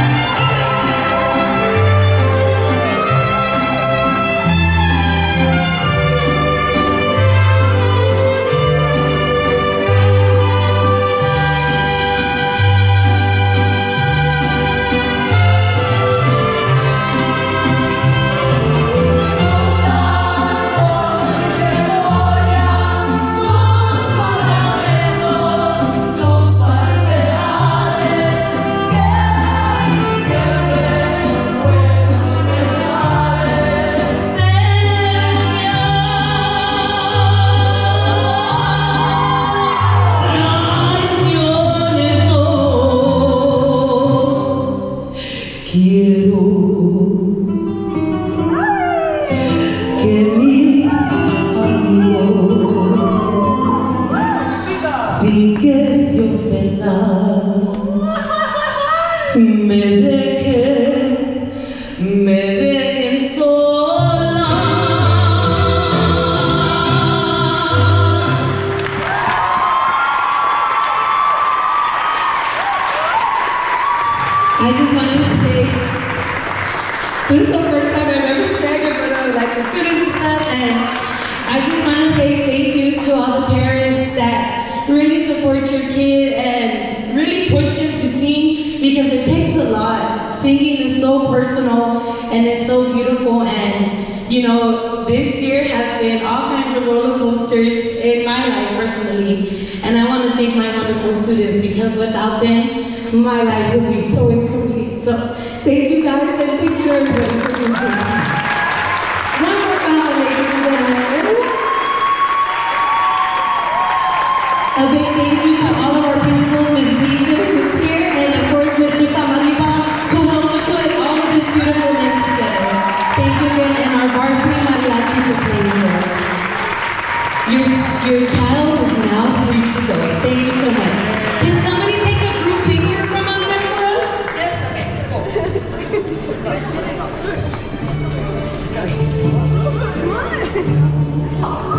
Quiero que mis amigos, sin que se ofendan, me dejen, me dejen sola. I just wanted to say, this is the first time I've ever sang in front of like the students and stuff, and I just want to say thank you to all the parents that really support your kid and really push them to sing, because it takes a lot. Singing is so personal and it's so beautiful, and you know, this year has been all kinds of roller coasters in my life personally, and I want to thank my wonderful students, because without them, my life would be so incomplete. So thank you guys, and thank you everybody for being here. One more bow, ladies and gentlemen. A big thank you to all of our principals, Miz Lisa, who's here, and of course Mister Samalipa, who helped put all of this beautifulness together. Thank you again, and our varsity mariachi playing this. Your, your child is now free to go. Thank you so much. Can somebody take a group picture from up there for us? Yes?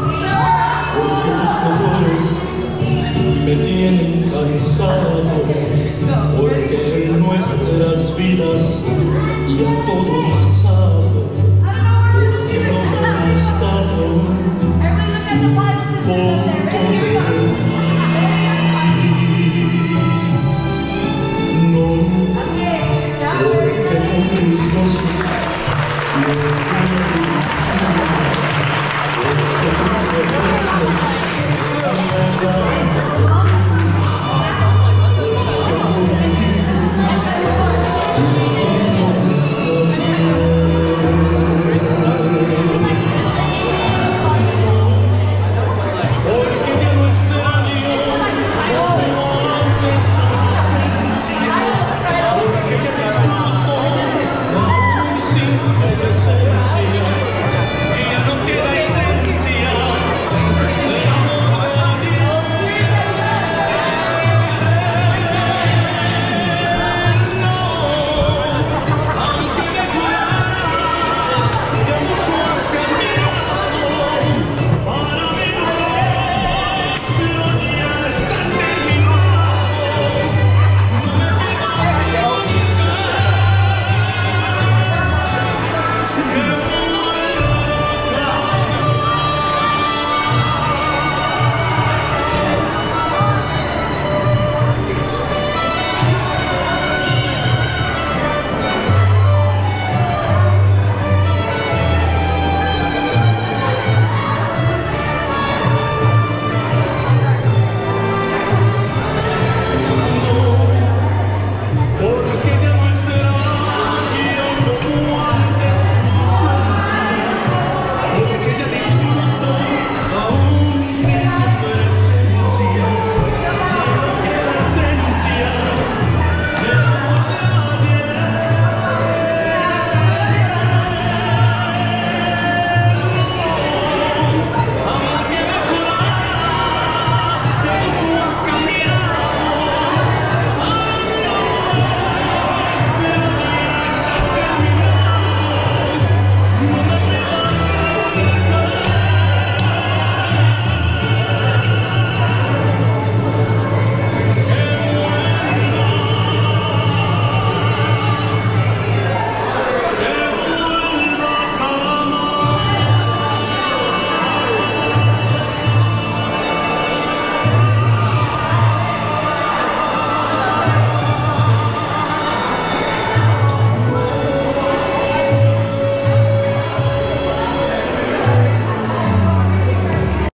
Porque tus errores me tienen cansado.